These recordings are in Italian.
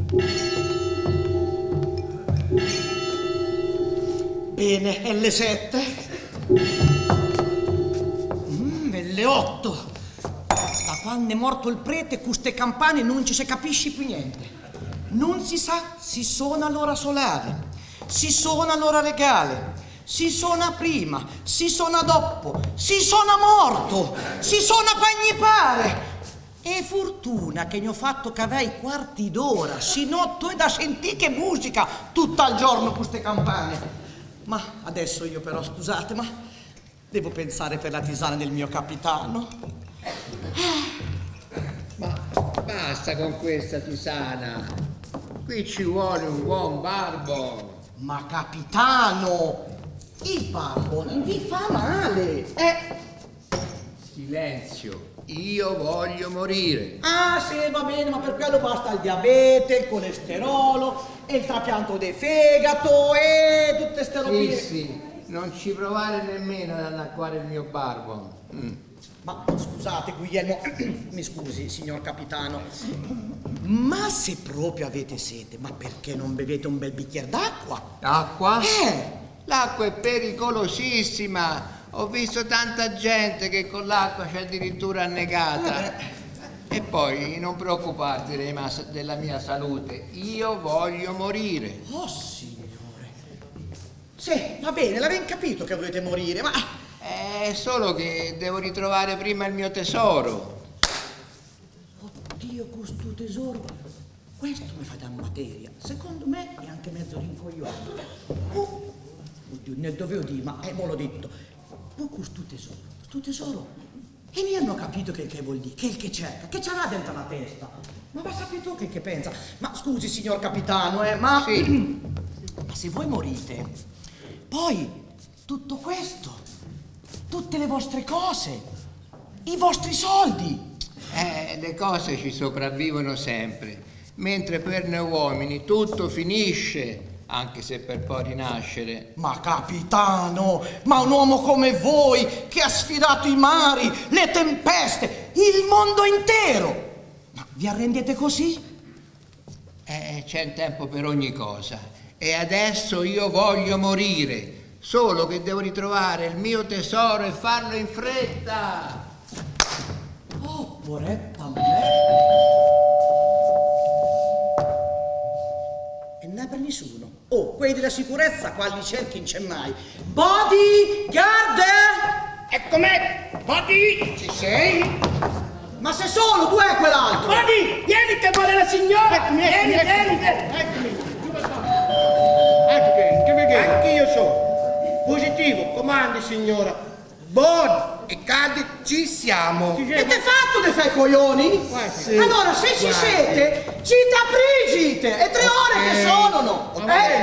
Bene, è le 7. È le 8. Da quando è morto il prete, queste campane non ci si capisce più niente. Non si sa, si suona l'ora solare, si suona l'ora regale, si suona prima, si suona dopo, si suona morto, si suona quando gli pare. E fortuna che ne ho fatto cavai quarti d'ora, sinotto e da sentì che musica tutto il giorno queste campane. Ma adesso io però, scusate, ma devo pensare per la tisana del mio capitano. Ma basta con questa tisana. Qui ci vuole un buon barbon. Ma capitano, il barbon vi fa male. Silenzio. Io voglio morire. Ah, sì, va bene, ma per quello basta il diabete, il colesterolo, e il trapianto del fegato e tutte ste robe. Sì, non ci provare nemmeno ad annacquare il mio barbon. Ma scusate, Guglielmo, mi scusi, signor capitano, ma se proprio avete sete, ma perché non bevete un bel bicchiere d'acqua? Acqua? L'acqua è pericolosissima. Ho visto tanta gente che con l'acqua c'è addirittura annegata. E poi non preoccuparti della mia salute, io voglio morire. Oh signore. Sì, va bene, l'avevo capito che volete morire, ma... È solo che devo ritrovare prima il mio tesoro. Oddio, questo tesoro, questo mi fa da materia. Secondo me è anche mezzo rincoglionato. Oddio, ne dovevo dire, ma mo l'ho detto. Poi questo tesoro, e mi hanno capito che vuol dire, che è il che cerca, che ce l'ha dentro la testa. Ma va sapere tu che pensa. Ma scusi, signor capitano, ma... Sì. Ma se voi morite, poi tutto questo, tutte le vostre cose, i vostri soldi. Le cose ci sopravvivono sempre, mentre per noi uomini tutto finisce, anche se per poi rinascere. Ma capitano, ma un uomo come voi, che ha sfidato i mari, le tempeste, il mondo intero, ma vi arrendete così? C'è un tempo per ogni cosa, e adesso io voglio morire, solo che devo ritrovare il mio tesoro e farlo in fretta. Oh, poretta me. E non è per nessuno. Oh, quelli della sicurezza, quali cerchi non c'è mai. Bodyguard! Eccomi! Body! Ci sei? Ma se solo, dov'è quell'altro? Body! Vieni che vuole la signora! Vieni! Eccomi! Eccomi, anche io sono positivo, comandi signora. Buon e caldi ci siamo. E te fatto dei fai coglioni? Sì. Allora, se ci siete, ci t'aprigite! È 3 ore che sono, no?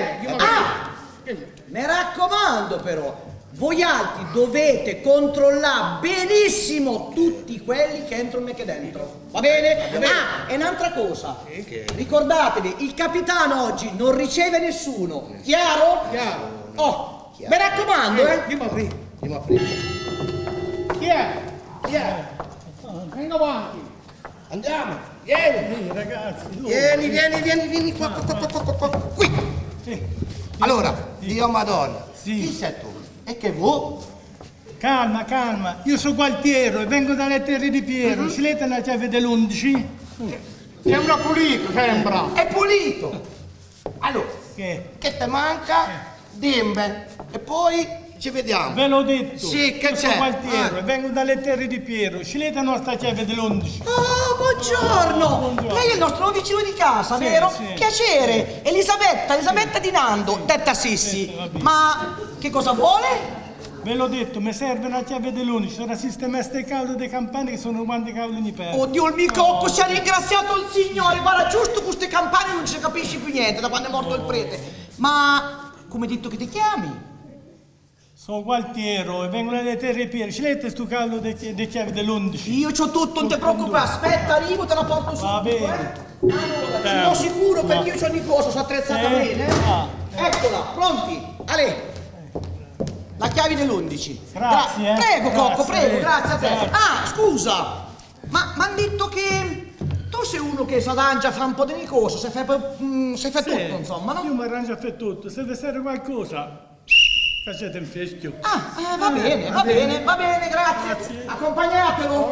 Mi raccomando però, voi altri dovete controllare benissimo tutti quelli che entrano me che dentro, va bene? E un'altra cosa, ricordatevi, il capitano oggi non riceve nessuno, chiaro? Chiaro. Oh, mi raccomando, Andiamo a aprire. Chi è? Venga avanti. Andiamo! Vieni! Ragazzi, Vieni qua. Qui! Sì. Allora, Dio Madonna, Sì. chi sei tu? E che vuoi? Calma, io sono Gualtiero e vengo dalle terre di Piero. Si letta la chiave dell'11? Sembra pulito, sembra. È pulito. Allora, Che? che ti manca? Dimmi. E poi ci vediamo. Ve l'ho detto. Sì, che io c'è? sono Gualtiero e vengo dalle terre di Piero. Si letta la nostra chiave dell'11. Oh, buongiorno! Buongiorno. Lei è il nostro nuovo vicino di casa, Sì, vero? sì. Piacere! Elisabetta di Nando, detta Sissi. Sì, va bene. Ma che cosa vuole? Ve l'ho detto, mi serve una chiave dell'11. Ora sistemare ste cavolo dei campane che sono quanti cavoli mi perdo. Oddio, il mio cocco, si è ringraziato il Signore. Guarda, giusto queste campane non ci capisci più niente da quando è morto il prete. Ma come hai detto che ti chiami? Sono Gualtiero e vengo dalle terre di Piero. Ci lette sto cavolo dei chiavi dell'11? Io c'ho tutto, non ti preoccupare. Aspetta, arrivo, te la porto subito. Va bene. Allora, sono sicuro perché io c'ho di cosa, sono attrezzata bene. Eccola, pronti? Ale. La chiave dell'11. Grazie, Prego, grazie. Cocco, prego, grazie a te. Grazie. Ah, scusa, ma m'han detto che tu tu sei uno che si arrangia a fare un po' di cose, se fai tutto, insomma, no? Io mi arrangio a fare tutto, se vi serve qualcosa, facete un fischio. Va bene, grazie. Accompagnatelo.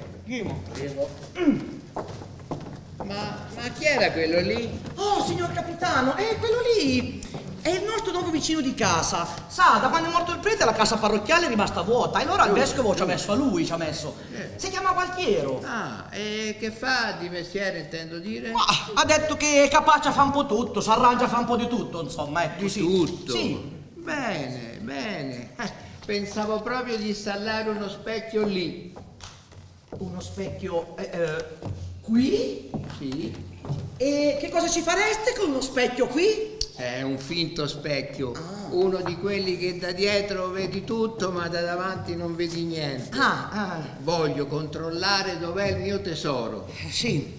Ma chi era quello lì? Oh, signor capitano, quello lì è il nostro nuovo vicino di casa. Sa, da quando è morto il prete la casa parrocchiale è rimasta vuota e allora il vescovo ci ha messo a lui, Si chiama Gualtiero. E che fa di mestiere, intendo dire? Ha detto che è capace a fare un po' tutto, si arrangia a fare un po' di tutto, insomma, ecco. Di sì. tutto? Sì. Bene. Pensavo proprio di installare uno specchio lì. Uno specchio qui? Sì. E che cosa ci fareste con uno specchio qui? È un finto specchio, uno di quelli che da dietro vedi tutto ma da davanti non vedi niente. Voglio controllare dov'è il mio tesoro. Sì.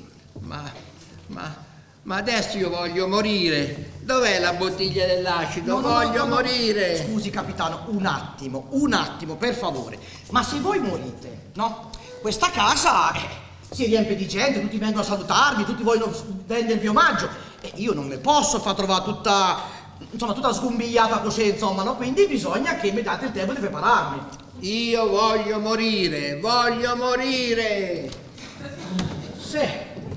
Ma adesso io voglio morire. Dov'è la bottiglia dell'acido? Voglio morire. Scusi capitano, un attimo, per favore. Ma se voi morite, no? Questa casa si riempie di gente, tutti vengono a salutarvi, tutti vogliono rendervi omaggio. E io non mi posso far trovare tutta sgombigliata così, insomma, no? Quindi bisogna che mi date il tempo di prepararmi. Io voglio morire. Sì.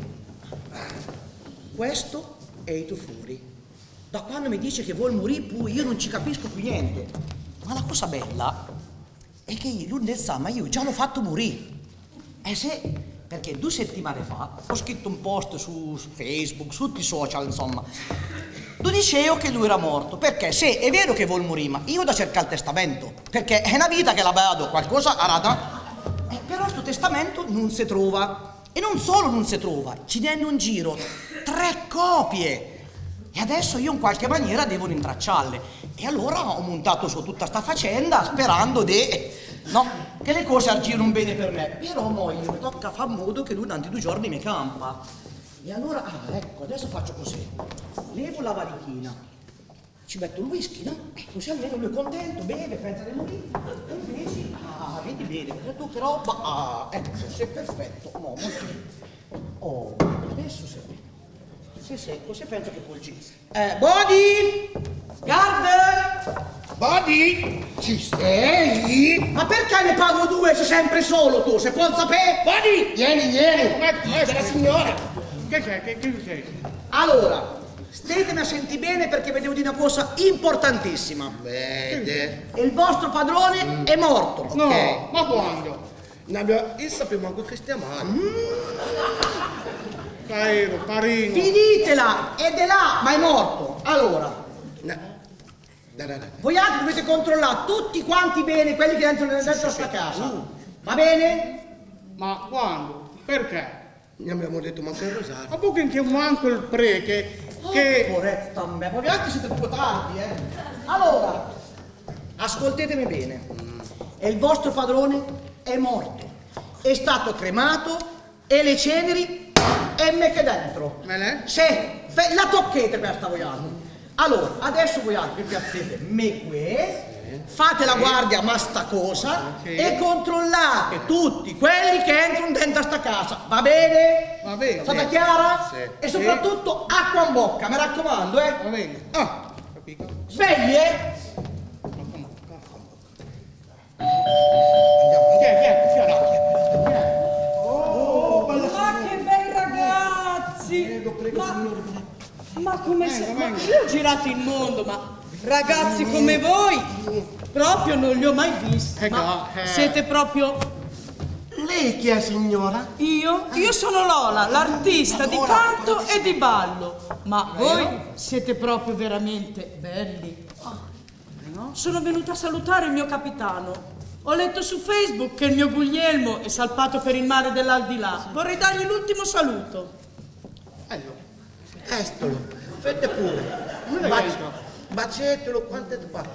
Questo è il tuo fuori. Da quando mi dice che vuol morire, poi io non ci capisco più niente. Ma la cosa bella è che io, lui sa, ma io già l'ho fatto morire. Sì, perché 2 settimane fa ho scritto un post su Facebook, su tutti i social, insomma. Dove dicevo che lui era morto, perché se è vero che vuol morire, ma io da cercare il testamento, perché è una vita che la vado, qualcosa arada. Però questo testamento non si trova. E non solo non si trova, ci ne hanno in giro 3 copie. E adesso io in qualche maniera devo rintracciarle. E allora ho montato su tutta sta faccenda sperando che le cose aggirono bene per me. Però mo io mi tocca far modo che lui durante 2 giorni mi campa. E allora, ecco, adesso faccio così. Levo la varichina, ci metto il whisky, no? Così almeno lui è contento, beve, pensa di morire. E invece, vedi bene, tu che roba, ecco, sei perfetto. No, molto bene. Adesso sei. Sì, così penso che può il giro. Body! Garden! Body, ci sei? Ma perché ne pago 2 se sempre solo tu? Se può sapere? Body, vieni. C'è la signora. Che sei? Allora, stetemi a sentire bene perché vedevo di una cosa importantissima. Vede. Il vostro padrone è morto. No, Ok. ma quando? Io sapevo manco che stiamo male. Parino. Finitela! Ed è là, ma è morto. Allora, voi altri dovete controllare tutti quanti bene quelli che entrano dentro sta casa. Va bene? Ma quando? Perché? Ne abbiamo detto manco il rosario. Ma poi che manco il prete che... Poretta me, voi altri siete troppo tardi, Allora, ascoltatemi bene. E il vostro padrone è morto. È stato cremato e le ceneri e me che dentro. Sì, la tocchete questa voi altri. Allora, adesso voi altri piazzate me qui, fate la guardia ma sta cosa e controllate tutti quelli che entrano dentro sta casa. Va bene? Va bene. Stata chiara? Sì. E soprattutto acqua in bocca, mi raccomando, Va bene. Capito? Svegli, Ma che bei ragazzi! Ma come se... Ma io ho girato il mondo, ma ragazzi come voi proprio non li ho mai visti. Ma siete proprio... Lei chi è, signora? Io sono Lola, l'artista di canto e di ballo. Ma voi siete proprio veramente belli. Sono venuta a salutare il mio capitano. Ho letto su Facebook che il mio Guglielmo è salpato per il mare dell'aldilà. Vorrei dargli l'ultimo saluto. Estolo, fate pure. Bacetelo quanto ti pare.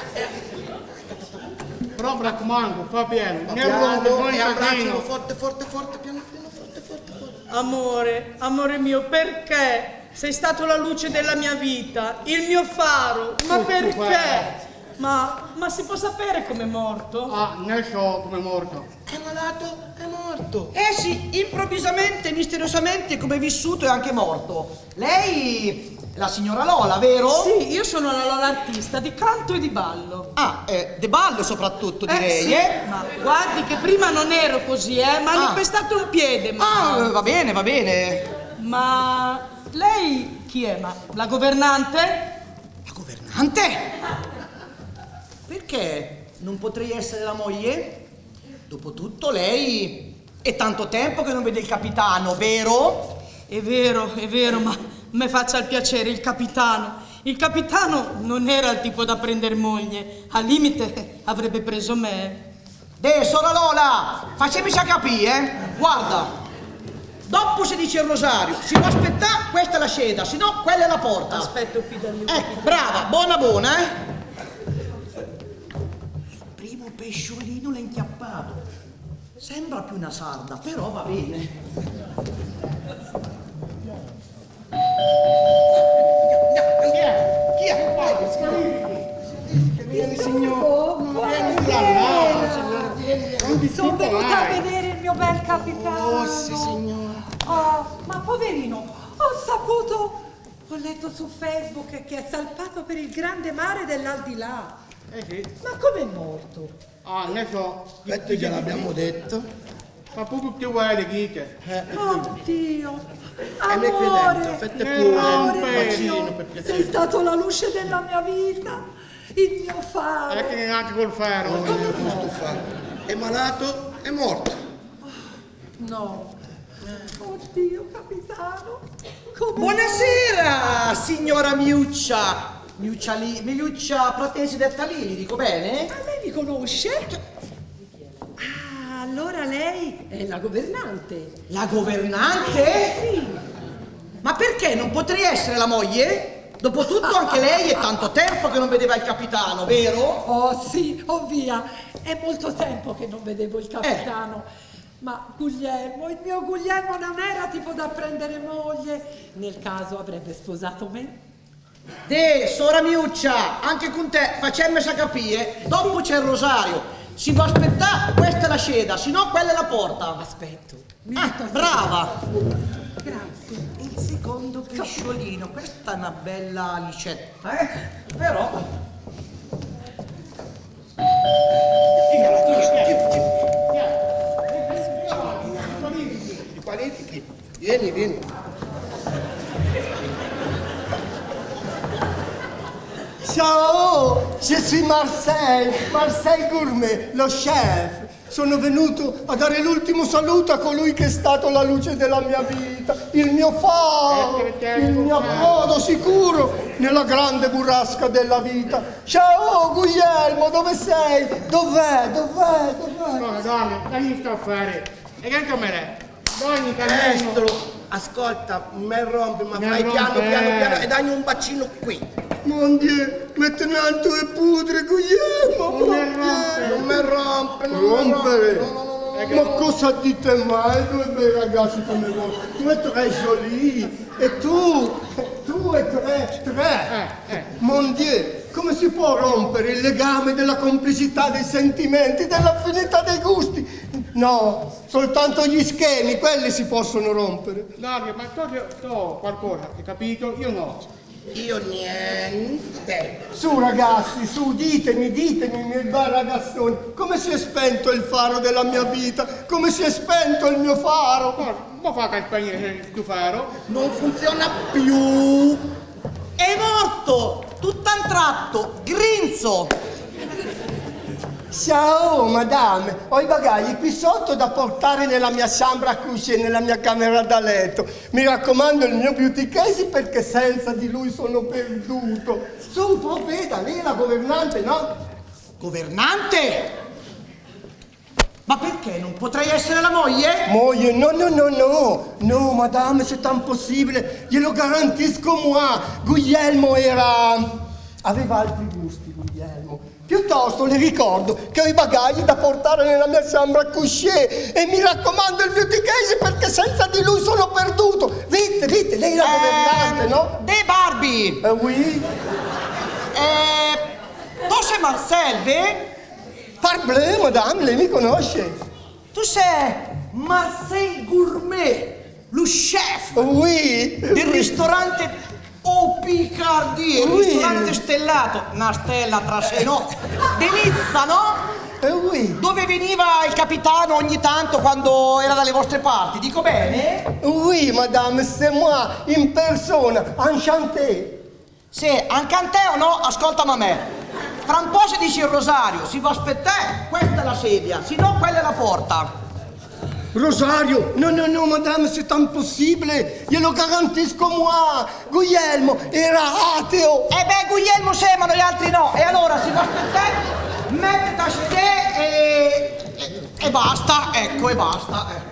Però mi raccomando, fa bene. Mi Piano, arrompi, poi e abbraccialo casino. forte, piano, forte. Amore mio, perché sei stato la luce della mia vita, il mio faro? Ma perché? Ma si può sapere com'è morto? Ah, ne so come è morto. È malato, è morto. Eh sì, improvvisamente, misteriosamente, come è vissuto è anche morto. Lei, la signora Lola, vero? Sì, io sono la Lola artista di canto e di ballo. Ah, de ballo soprattutto, direi, sì, ma guardi che prima non ero così, mi hanno pestato un piede, ma... Ah, va bene, va bene. Ma lei chi è? Ma la governante? La governante? Perché non potrei essere la moglie? Dopotutto lei è tanto tempo che non vede il capitano, vero? È vero, ma me faccia il piacere, il capitano. Il capitano non era il tipo da prendere moglie, al limite avrebbe preso me. Sora Lola, facemici capire, Guarda, dopo si dice il rosario, si può aspettare, questa è la sceda, se no quella è la porta. Aspetto qui da lì. Brava, buona, Il primo pesciolino l'ha inchiappato. Sembra più una sarda, però va bene. Chi è? Vieni, signor. Vieni là, signora, vieni. Sono venuta a vedere il mio bel capitano. Oh, sì, signora. Oh, ma poverino, ho letto su Facebook che è salpato per il grande mare dell'aldilà. Sì. Ma com'è morto? Ah, ne so. Aspetta, gliel'abbiamo detto. Ma proprio più vuoi le dite. Oddio, E me qui dentro, fette pure un amore bacino mio, per sei piacere. stato la luce della mia vita, il mio faro. È che neanche col ferro. Oh, io non sto fare. È malato, è morto. No. Oddio, capitano. Come Buonasera, signora Miuccia. Miuccia Pratensi detta Lili, dico bene? Ma lei mi conosce? Ah, allora lei è la governante. La governante? Sì. Ma perché non potrei essere la moglie? Dopotutto anche lei è tanto tempo che non vedeva il capitano, vero? Oh sì, oh via, è molto tempo che non vedevo il capitano. Ma Guglielmo, il mio Guglielmo non era tipo da prendere moglie. Nel caso avrebbe sposato me. Sora Miuccia, anche con te, facemmesa capire, dopo c'è il rosario. Si può aspettare, questa è la sceda, se no quella è la porta. Aspetto. Mi metto a Brava! Grazie. Il secondo pesciolino, questa è una bella licetta, Però... I qualifichi. Vieni. Ciao, je suis Marcel Gourmet, lo chef. Sono venuto a dare l'ultimo saluto a colui che è stato la luce della mia vita, il mio faro, il mio appodo sicuro nella grande burrasca della vita. Ciao Guglielmo, dove sei? Dov'è? No, donne, dagli sto a fare. E che come è? Dogni cammino. Maestro, ascolta, me rompe, ma Me fai piano rompe. e dagli un bacino qui. Mon Dieu, maintenant tu es poudre, Guglielmo. Non mi rompe, Rompere? No. Ma cosa dite mai, due bei ragazzi come voi? Tu è très jolie e tu è tre. Mon Dieu, come si può rompere il legame della complicità dei sentimenti, dell'affinità dei gusti? No, soltanto gli schemi, quelli si possono rompere. Dario, ma tu qualcosa, hai capito? Io no. Io niente. Su ragazzi, su, ditemi, miei bei ragazzoni, come si è spento il faro della mia vita? Come si è spento il mio faro? Ma fa che spegnere il tuo faro? Non funziona più. È morto! Tutto a un tratto! Grinzo! Ciao, madame, ho i bagagli qui sotto da portare nella mia chambre à coucher, nella mia camera da letto. Mi raccomando il mio beauty case perché senza di lui sono perduto. Su un po', veda, lei è la governante, no? Governante? Ma perché non potrei essere la moglie? Moglie, no, madame, c'est impossibile, glielo garantisco moi. Guglielmo aveva altri gusti, Guglielmo. Piuttosto le ricordo che ho i bagagli da portare nella mia chambre à coucher e mi raccomando il beauty case perché senza di lui sono perduto. Vite, lei è la governante, no? De Barbie! Oui? Dove Marcel, ve? Parbleu, madame, lei mi conosce? Tu sei Marcel Gourmet, lo chef Oui. del ristorante Au Picardie, il ristorante stellato, una stella tra sé, no? Di Nizza, no? Oui. Dove veniva il capitano ogni tanto quando era dalle vostre parti, dico bene? Oui, madame, c'est moi, in persona, enchanté. Sì, anche a te o no? Ascoltami a me. Fra un po' si dice il rosario, si va a aspettare, questa è la sedia, se no quella è la porta. Rosario, no, madame, c'est impossibile, glielo garantisco moi. Guglielmo era ateo. Guglielmo sì, ma noi altri no. E allora si va a aspettare, mettete a sedere e basta, ecco, e basta.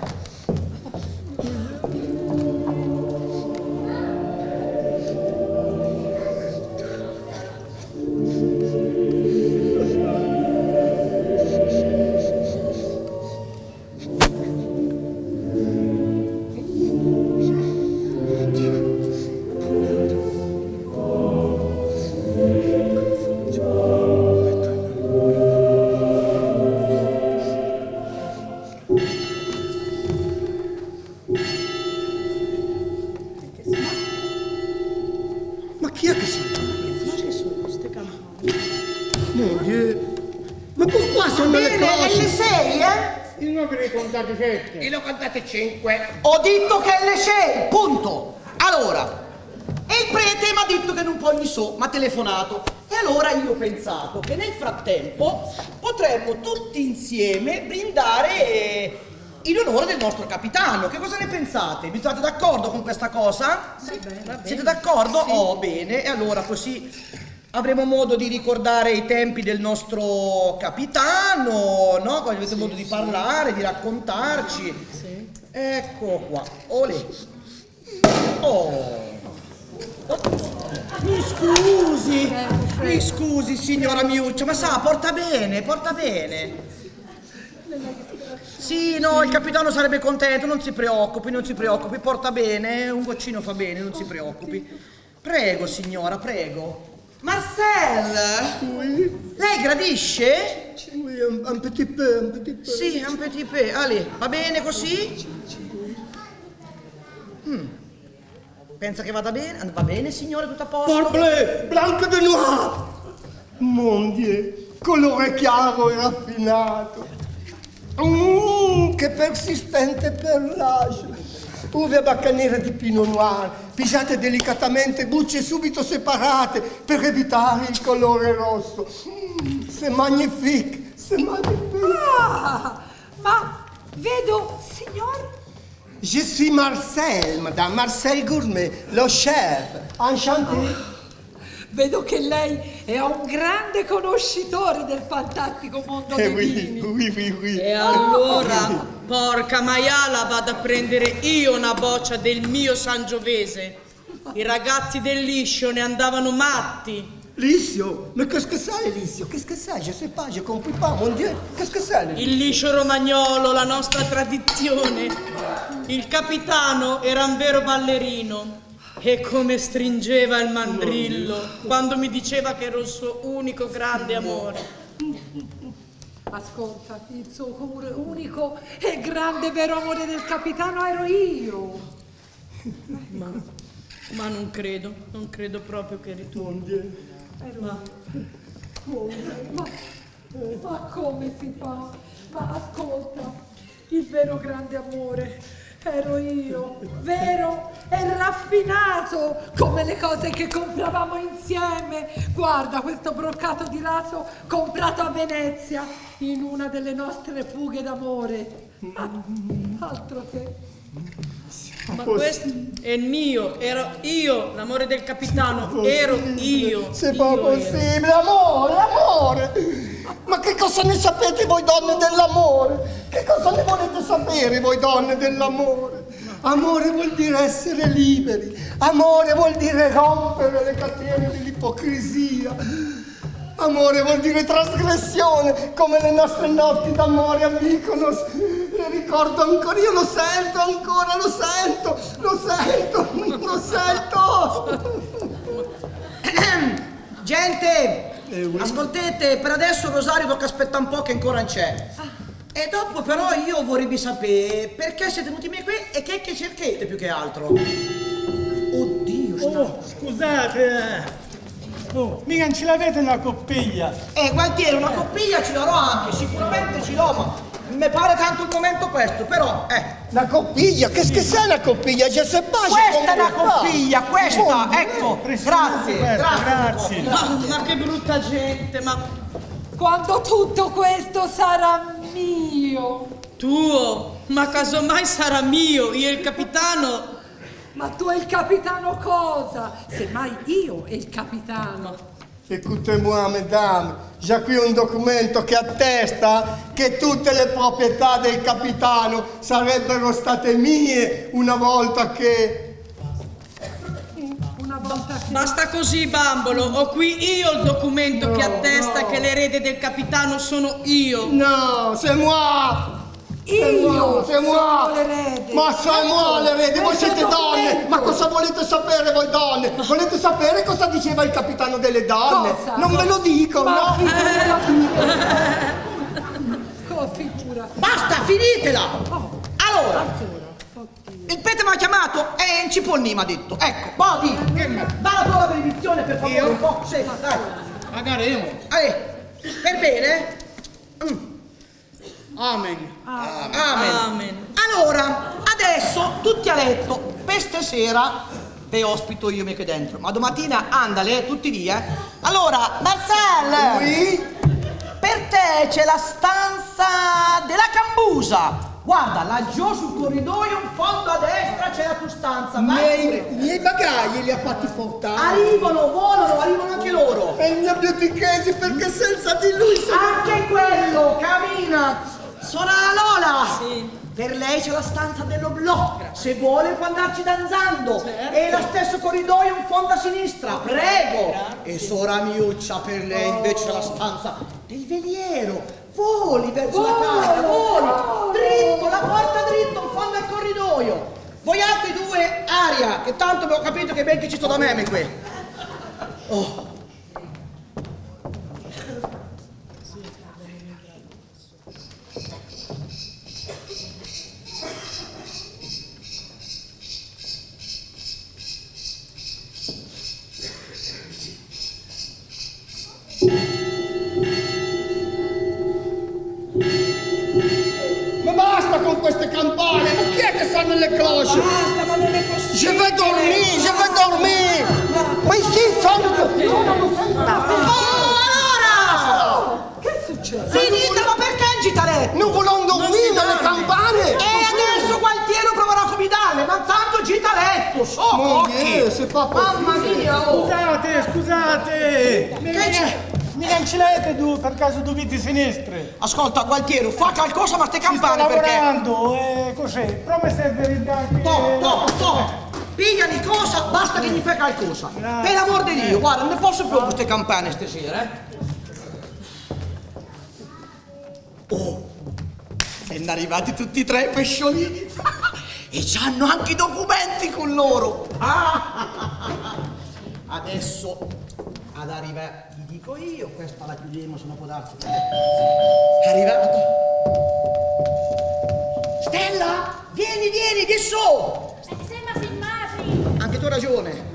Ma chi è che sono? Ma che sono queste campane? Mon Dieu. Ma pourquoi sono le Bene, è le cose? 6, Io non ve ne contate 7. Io ne ho contate 5. Ho detto che è le 6, punto. Allora, e il prete mi ha detto che non può ogni so, mi ha telefonato. E allora io ho pensato che nel frattempo potremmo tutti insieme brindare in onore del nostro capitano. Che cosa ne pensate? Vi trovate d'accordo con questa cosa? Sì, va bene. Siete d'accordo? Sì. Oh, bene. E allora così avremo modo di ricordare i tempi del nostro capitano, no? Quando avete modo di parlare, di raccontarci. Sì. Ecco qua. Olè. Oh. Mi scusi signora Miuccia, ma sa, porta bene, porta bene. Sì, no, il capitano sarebbe contento, non si preoccupi, porta bene, un goccino fa bene, non si preoccupi. Prego signora, prego. Marcel, lei gradisce? Oui, un petit peu, un petit peu. Sì, un petit peu. Allez, va bene così? Pensa che vada bene? Va bene signore, tutto a posto? Parbleu, blanco de noir. Mon Dieu, colore chiaro e raffinato. Che persistente perlage. Uve baccanere di Pinot Noir, pigiate delicatamente, bucce subito separate per evitare il colore rosso. C'est magnifique, c'est magnifique. Ah, ma vedo, signor? Je suis Marcel, madame, Marcel Gourmet, lo chef. Enchanté. Vedo che lei è un grande conoscitore del fantastico mondo dei vini. Oui. E allora, porca maiala, vado a prendere io una boccia del mio Sangiovese. I ragazzi del liscio ne andavano matti. Liscio? Ma qu'est-ce que c'est, Liscio? Qu'est-ce que c'est? Je sais pas, je comprends pas, mon Dieu. Qu'est-ce que c'est? Il liscio romagnolo, la nostra tradizione. Il capitano era un vero ballerino. E come stringeva il mandrillo quando mi diceva che ero il suo unico grande amore. Ascolta, il suo unico e grande vero amore del capitano ero io. Ma non credo proprio che eri tu. Ma come si fa? Ma ascolta, il vero grande amore ero io, vero e raffinato come le cose che compravamo insieme. Guarda questo broccato di raso comprato a Venezia in una delle nostre fughe d'amore. Altro che... Ma questo è il mio, ero io, l'amore del capitano, ero io. C'est pas possible, amore. Ma che cosa ne sapete voi donne dell'amore? Che cosa ne volete sapere voi donne dell'amore? Amore vuol dire essere liberi, amore vuol dire rompere le catene dell'ipocrisia. Amore vuol dire trasgressione, come le nostre notti d'amore a Mykonos. Le ricordo ancora, io lo sento ancora, lo sento. Gente, Ascoltate, per adesso Rosario tocca aspettare un po' che ancora non c'è. E dopo però io vorrei sapere perché siete venuti qui e che cerchete più che altro. Oddio, Scusate, mica non ce l'avete una coppiglia? Gualtieri, una coppiglia ce l'avrò anche, sicuramente ce l'ho, ma mi pare tanto il momento questo, però, Una coppiglia? Che sei una coppiglia? Già se questa è una coppiglia, questa, ecco, grazie. Ma che brutta gente, ma... Quando tutto questo sarà mio. Tuo? Ma casomai sarà mio, io il capitano. Ma tu e il capitano cosa? Semmai io e il capitano. Écoutez-moi, mesdames, già qui un documento che attesta che tutte le proprietà del capitano sarebbero state mie una volta che... Basta così, bambolo, ho qui io il documento che attesta che l'erede del capitano sono io. No, c'est moi! Io sono l'erede. Ma sei moi l'erede, voi siete donne! Ma cosa volete sapere voi donne? Volete sapere cosa diceva il capitano delle donne? Cosa? Non ve lo dico, Ma no? figura. Basta, finitela! Allora, il prete mi ha chiamato e un cipollini mi ha detto, ecco, Bodi, dà la tua benedizione per favore, un po', sì, dai. Pagheremo. Per bene? Amen. Amen. Allora, adesso tutti a letto, per stasera te ospito io mica dentro, ma domattina andale, tutti via. Allora, Marcel, per te c'è la stanza della cambusa. Guarda, laggiù sul corridoio, in fondo a destra c'è la tua stanza. I miei bagagli li ha fatti portare. Volano anche loro. E il mio beauty perché senza di lui... Anche quello, cammina. Sorella Lola. Sì. Per lei c'è la stanza dell'oblò. Se vuole può andarci danzando. E lo stesso corridoio in fondo a sinistra. Prego. Grazie. E Sora Miuccia per lei invece c'è la stanza del veliero. Voli verso la casa, voli. Dritto, la porta dritto, in fondo al corridoio. Voi altri due, aria, che tanto avevo capito che ben che ci sto da me qui. Oh. Con queste campane, ma chi è che sta nelle cloche? Basta, ma non è possibile. Je vais dormir. Ma sì, sono... Allora! Che è successo? Finita, ma perché agitare? Non vogliono dormire nelle campane! E adesso Gualtiero proverà a comidarle, ma tanto gita a letto, so, Mon Dieu, c'est pas mamma mia, oh. Scusate! Che c'è? Mica non ce l'avete per caso due viti sinistre? Ascolta, Gualtiero, fa qualcosa ma ste Ci sto campane perché... lavorando, così. Come se verificate... To. Pigliali cosa, basta che mi fai qualcosa. Grazie. Per l'amor di Dio, guarda, non ne posso più con queste campane stasera, Oh, sono arrivati tutti e tre i pesciolini. E c'hanno anche i documenti con loro. Adesso ad arrivare, gli dico io, questa la chiudiamo, se no può darsi. È arrivato. Stella, vieni di su. Anche tu hai ragione.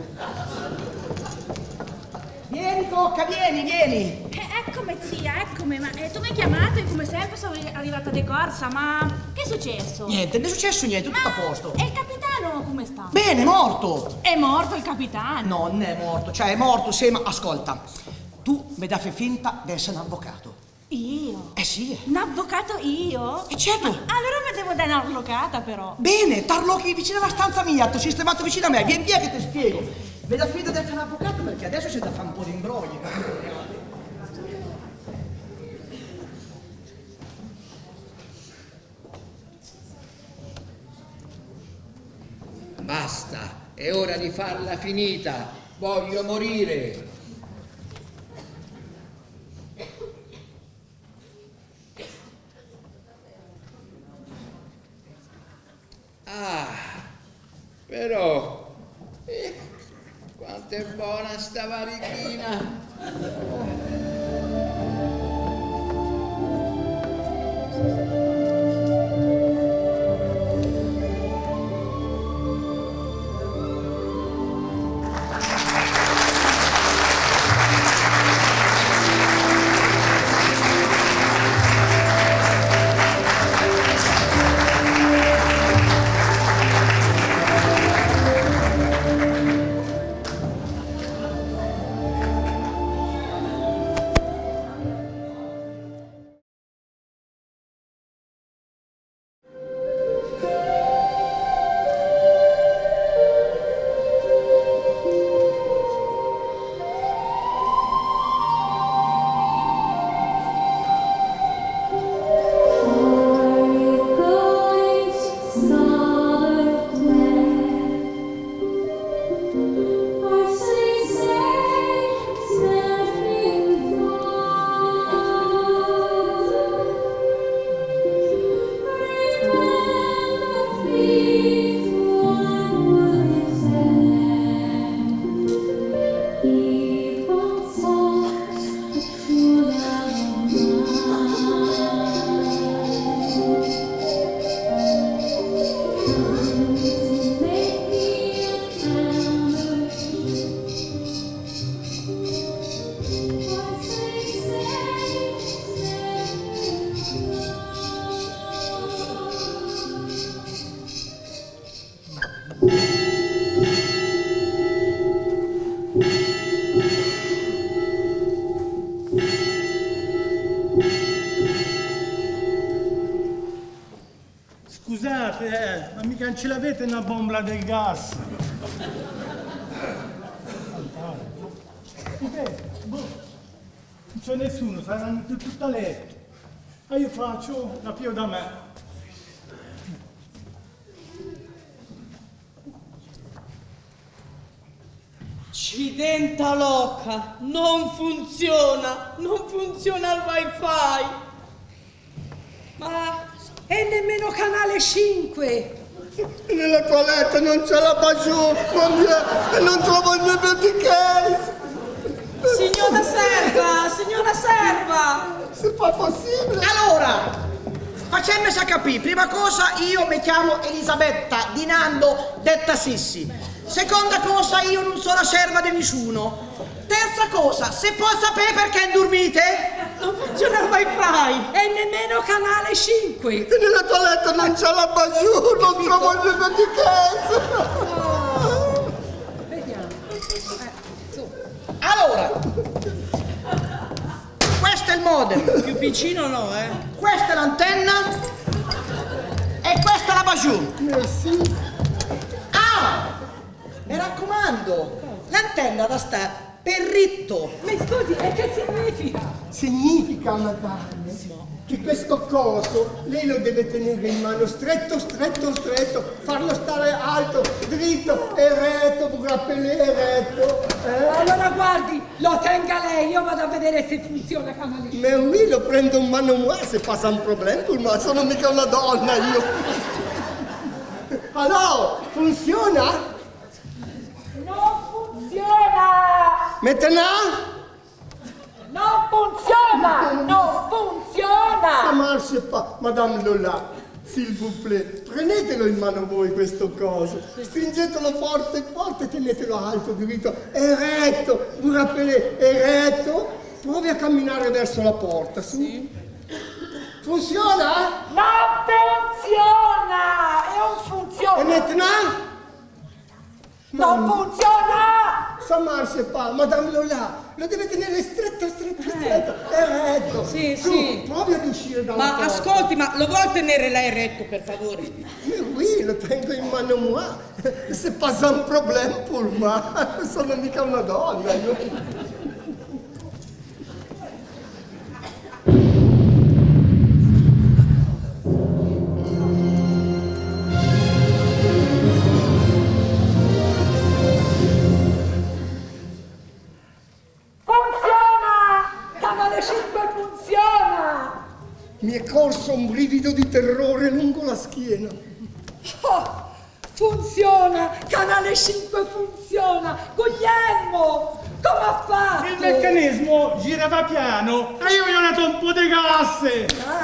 Vieni Cocca, vieni. Eccomi zia, eccomi, ma tu mi hai chiamato e come sempre sono arrivata di corsa, ma che è successo? Niente, non è successo niente, tutto a posto. E il capitano come sta? Bene, è morto. È morto il capitano? No, non è morto, cioè è morto, sì, ma ascolta. Tu mi dai finta di essere un avvocato. Io? Sì. Un avvocato io? Certo. Allora mi devo dare un'avvocata però. Bene, tarlochi vicino alla stanza mia, ti ho sistemato vicino a me, vieni via che ti spiego. Mi dai finta di essere un avvocato perché adesso c'è da fare un po' di imbrogli. Basta, è ora di farla finita. Voglio morire. Però quanto è buona sta varica Carina. Scusate, ma mica non ce l'avete una bombola del gas? Non c'è nessuno, saranno tutti a letto. Ma io faccio la pio da me. Accidenta loca, non funziona il wifi. Ma e nemmeno canale 5. Nella toilette non c'è la baciù e non trovo il mio beauty case. Signora serva! Se fa possibile. Allora, facciamo capire. Prima cosa, io mi chiamo Elisabetta Di Nando, detta Sissi. Seconda cosa, io non sono serva di nessuno. Terza cosa, se può sapere perché dormite? Non funziona il wifi! E nemmeno canale 5. E nella toilette non c'è la baciù, non trovo il mio beauty case. Vediamo. Allora, questo è il modem. Più piccino no, Questa è l'antenna e questa è la baciù. Merci. Ah! Mi raccomando, l'antenna da sta per ritto. Ma scusi, e che significa? Significa, madame, che questo coso lei lo deve tenere in mano stretto, farlo stare alto, dritto, eretto, grappelé eretto. Allora guardi, lo tenga lei, io vado a vedere se funziona canale 5. Ma oui, lo prendo in mano moi se passa un problema, ma sono mica una donna io. Allora, funziona? Non funziona! Maintenant? Non funziona! Non funziona! Ça marche pas, Madame Lola, s'il vous plaît, prendetelo in mano voi questo coso, stringetelo forte, tenetelo alto, dritto, eretto, vous rappelez, eretto, provi a camminare verso la porta, su. Sì. Funziona? Non funziona! E non funziona! E maintenant? Non funziona! Ça marche pas, Madame Lola, lo deve tenere stretto, eretto. Sì, su, sì. provi ad uscire dalla porta. Ma ascolti, ma lo vuoi tenere lei retto, per favore? Oui, lo tengo in mano moi. Se passa un problema pour moi, sono mica una donna. Mi è corso un brivido di terrore lungo la schiena. Oh, funziona! Canale 5 funziona! Guglielmo! Come ha fatto? Il meccanismo girava piano e io gli ho dato un po' di gasse.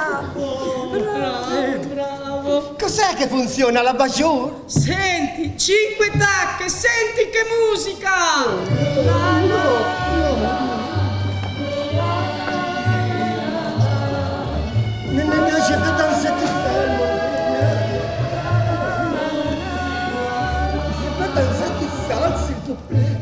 Bravo. Cos'è che funziona la Bajor? Senti, 5 tacche, senti che musica! Non je veux danser tout seul. Je veux danser tout seul, s'il vous plaît.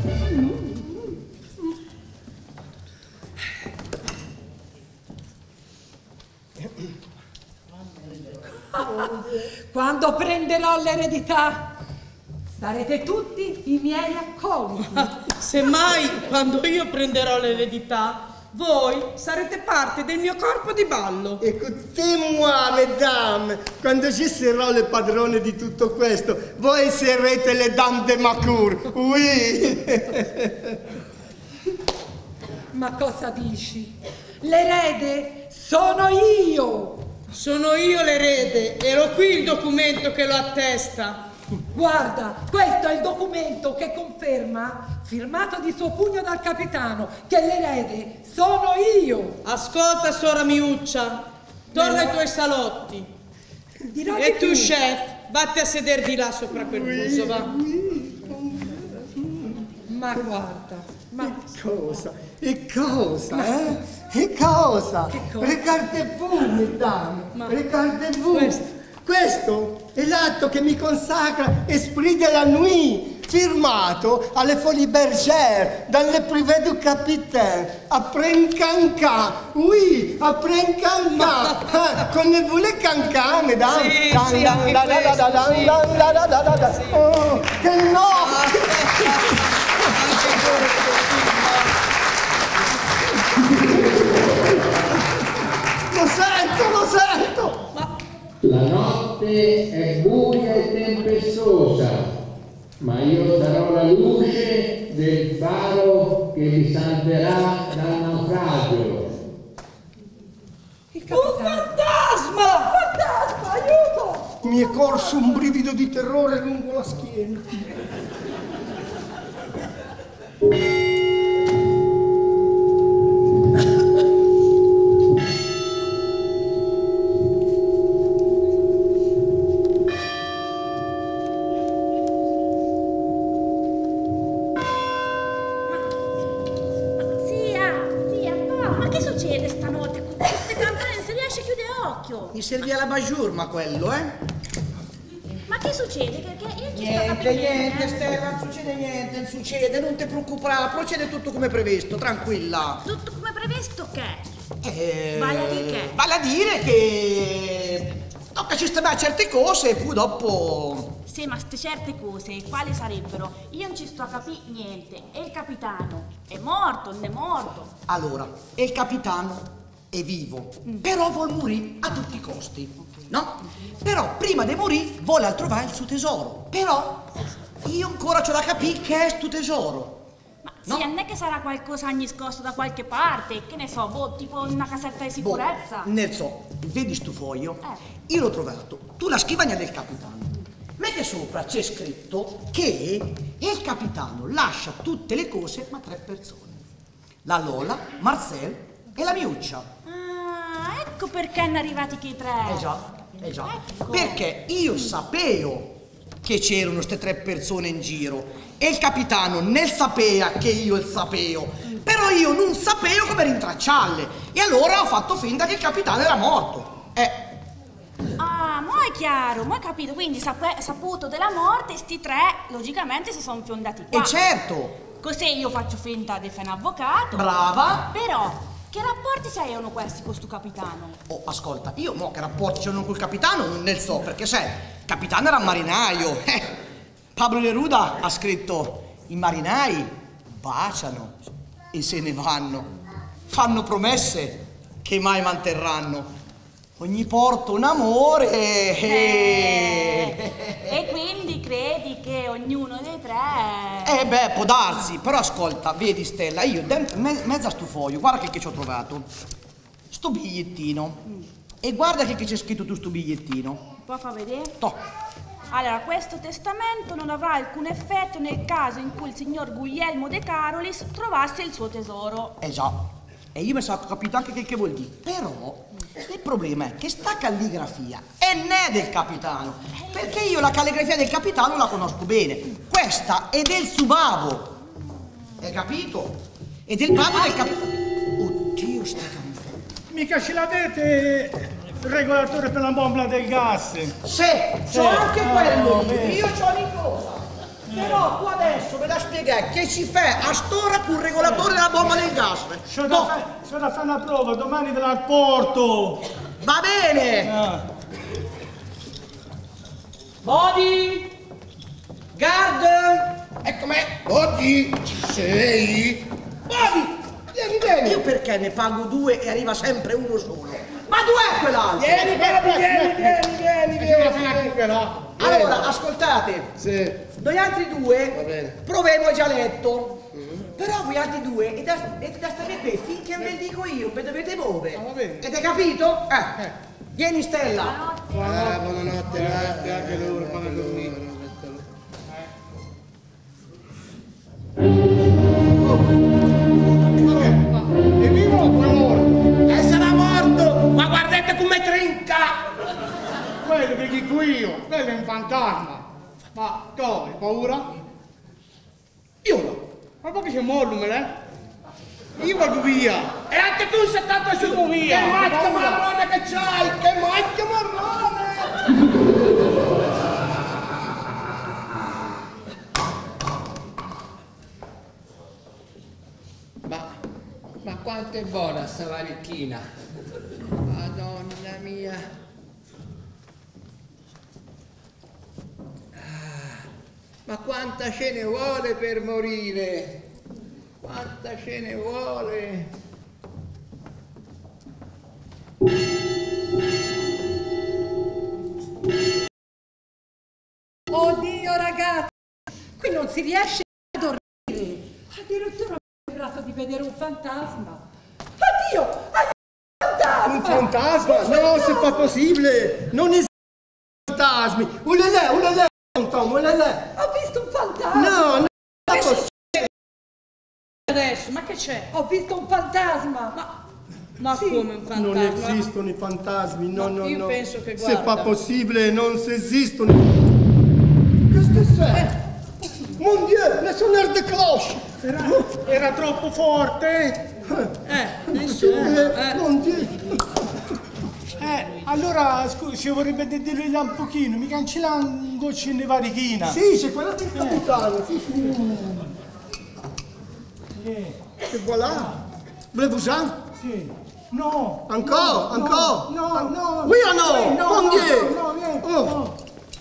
Quando prenderò l'eredità, sarete tutti i miei accoliti. Semmai, quando io prenderò l'eredità, voi sarete parte del mio corpo di ballo. Écoutez-moi, mesdames, quando ci sarò le padrone di tutto questo, voi sarete le dame de ma cour, oui. Ma cosa dici? L'erede sono io. Sono io l'erede, ero qui il documento che lo attesta. Guarda, questo è il documento che conferma, firmato di suo pugno dal capitano, che l'erede sono io. Ascolta, sora Miuccia, torna ai tuoi salotti. Dirò E di tu, più. chef, vatti a sederti là sopra quel muso, va. Ma guarda, ma Cosa? E cosa, eh? E cosa? Che cosa? Regardez-vous, mesdames, Ma- regardez-vous. Questo è l'atto che mi consacra Esprit de la Nuit, firmato alle Folies Bergère, dans le privé du capitaine, après un cancan. Oui, après un cancan. Connaissez-vous le cancan, mesdames? Sì, Dan, sì, dan, anche dan, dan, questo, dan, dan, sì. dan, dan, dan, dan, dan. Oh, che notte! Lo sento! La notte è buia e tempestosa, ma io sarò la luce del faro che vi salverà dal naufragio. il capitano. Fantasma! Fantasma, aiuto! Mi è corso un brivido di terrore lungo la schiena. Zia, no, ma che succede stanotte? Con queste campane non si riesce a chiudere occhio. Mi serviva la Bajur, ma quello, eh? Ma che succede? Perché io non ci sto capendo Niente, niente. Stella, non succede niente, non succede, non ti preoccupare, procede tutto come previsto, tranquilla. Tutto come previsto che? Vale a dire che? Vale a dire che tocca sistemare certe cose e poi dopo... Sì, ma ste certe cose, quali sarebbero? Io non ci sto a capire niente. E il capitano? È morto, non è morto? Allora, il capitano è vivo, però vuol morire a tutti i costi, no? Però prima di morire vuole trovare il suo tesoro, però io ancora c'ho da capire che è sto tesoro. Ma No. sì, non è che sarà qualcosa nascosto da qualche parte, che ne so, boh, tipo una casetta di sicurezza? Ne so, vedi sto foglio? Io l'ho trovato, tu la scrivania del capitano. Ma che sopra c'è scritto che il capitano lascia tutte le cose ma 3 persone. La Lola, Marcel e la Miuccia. Ah, ecco perché hanno arrivati che i 3. Eh già. Ecco. Perché io sapevo che c'erano queste 3 persone in giro e il capitano ne sapeva che io il sapevo, però io non sapevo come rintracciarle e allora ho fatto finta che il capitano era morto. Ah, mo è chiaro, mo hai capito, quindi saputo della morte, sti 3 logicamente si sono fiondati qua. E certo, Così io faccio finta di fare un avvocato. brava. Però, che rapporti c'erano questi con sto capitano? Oh, ascolta, io mo che rapporti c'erano col capitano non ne so, perché sai, il capitano era un marinaio. Pablo Neruda ha scritto: i marinai baciano e se ne vanno, fanno promesse che mai manterranno. Ogni porto un amore. E quindi credi che ognuno dei 3... Beh, può darsi, però ascolta, vedi Stella, io dentro, mezzo a sto foglio, guarda che ci ho trovato. Sto bigliettino. E guarda che c'è scritto tu sto bigliettino. Può far vedere? Toh. Allora, questo testamento non avrà alcun effetto nel caso in cui il signor Guglielmo De Carolis trovasse il suo tesoro. Esatto. E io mi sono capito anche che vuol dire. Però il problema è che sta calligrafia è né del capitano. Perché io la calligrafia del capitano la conosco bene. Questa è del suo babbo. Hai capito? È del babbo del capitano. Oddio, sta cambiando. Mica ce l'avete il regolatore per la bombola del gas? Sì, c'ho anche quello. Io c'ho Nicola. Però tu adesso ve la spiegare che si fa a st'ora con il regolatore della bomba del gas. C'ho da fare una prova, domani ve la porto. Va bene. Body, guard. Eccomi. Body, ci sei? Body, vieni. Io perché ne pago 2 e arriva sempre uno solo? Ma dov'è quell'altro? Vieni. Allora, ascoltate. Sì. Noi altri Va 2 bene. proviamo già letto. Però voi altri 2 e da stare qui finché ve dico io, ve dovete muovere. Va bene. Avete capito? Vieni Stella. Buonanotte. Anche loro, fanno dormire. È vivo o morto? Sarà morto! Ma guardate come trinca! Quello che dico io, quello è un fantasma. Ma tu hai paura? Io no. Ma perché sei mollo, Io vado via. E anche tu sei stato su via. Che macchia marrone che c'hai! Che macchia marrone! Ma quanto è buona sta varichina! Madonna mia! Ma quanta ce ne vuole per morire? Quanta ce ne vuole? Oddio ragazzi, qui non si riesce a dormire. Addirittura mi è sembrato di vedere un fantasma. Oddio, Un fantasma? No, c'est pas possible. Non esiste fantasmi. Ulele, tonton, ulele. ho visto un fantasma. No, non è possibile. Adesso, ma che c'è? Ho visto un fantasma. Ma Sì. come un fantasma? Non esistono i fantasmi, no, Ma no, io no. penso che, C'est guarda. pas possible, non esistono. Qu'est-ce que c'est? Mon Dieu, le sonneur de cloche. Era troppo forte? Insomma, Mon Dieu. Allora, scusi, ci vorrebbe dire un pochino, mi cancella un goccino di varichina. Sì, c'è quella del capitano. Sì, sì. E voilà. Voulez-vous-en? Sì. No. Encore? Encore? No. Oui o no? Mon Dieu. No, vieni. Oh.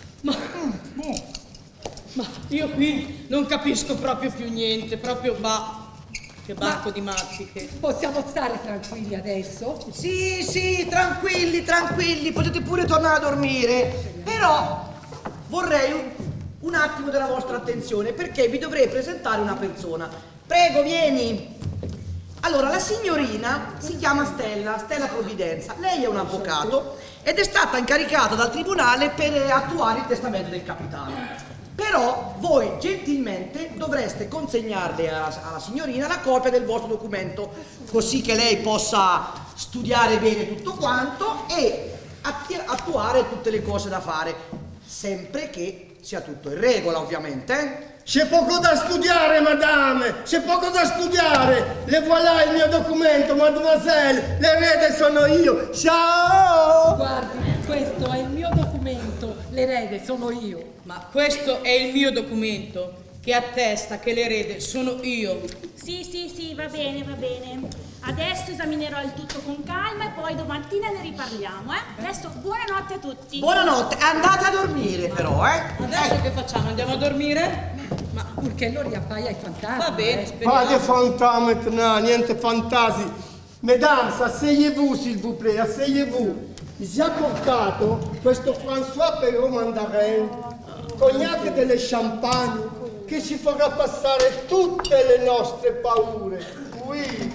ma io qui non capisco proprio più niente, proprio che bacco di matti che... Possiamo stare tranquilli adesso? Sì, tranquilli, potete pure tornare a dormire. Però vorrei un attimo della vostra attenzione perché vi dovrei presentare una persona. Prego, vieni. Allora, la signorina si chiama Stella Provvidenza. Lei è un avvocato ed è stata incaricata dal tribunale per attuare il testamento del capitano. Però voi gentilmente dovreste consegnarle alla signorina la copia del vostro documento, così che lei possa studiare bene tutto quanto e attuare tutte le cose da fare, sempre che sia tutto in regola, ovviamente. C'è poco da studiare, madame, c'è poco da studiare. Le voilà il mio documento, mademoiselle, l'erede sono io. Ciao! Guardi, questo è il mio documento, l'erede sono io. Ma questo è il mio documento che attesta che l'erede sono io. Sì, va bene. Adesso esaminerò il tutto con calma e poi domattina ne riparliamo, Adesso buonanotte a tutti. Buonanotte, andate a dormire però, Adesso che facciamo? Andiamo a dormire? Ma purché non riappaia ai fantasmi. Va bene, Pas speriamo. de fantômes maintenant, niente fantasi. Mesdames, asseyez-vous s'il vous plaît, asseyez-vous. Ci ha portato questo François Perrault Mandarin, cognac delle champagne, che ci farà passare tutte le nostre paure. Oui.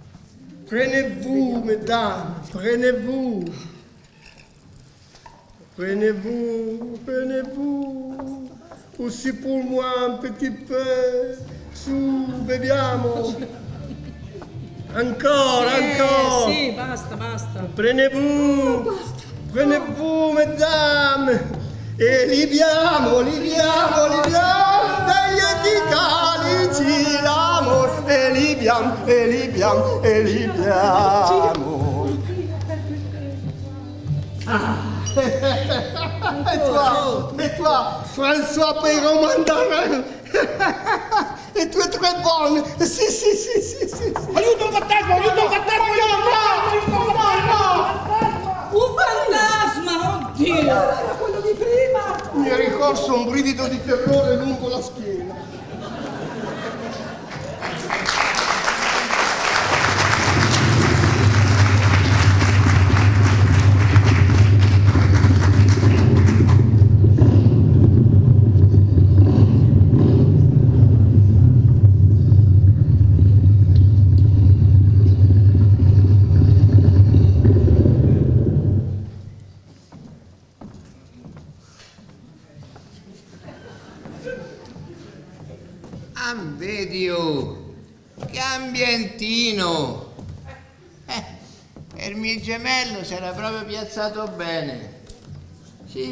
Prenez-vous, mesdames, prenez-vous. Prenez-vous. Aussi pour moi un petit peu. Su, beviamo. Ancora. Sì, basta. Prenez-vous, mesdames. E libiamo degli calici l'amor. E libiamo. Et toi, François Perron Mandarin. Et tu es très bonne. Si. Aiuto un fantasma! Un fantasma, oddio! Era quello di prima! Mi è ricorso un brivido di terrore lungo la schiena. Ambedio, che ambientino! Il mio gemello si era proprio piazzato bene. Sì.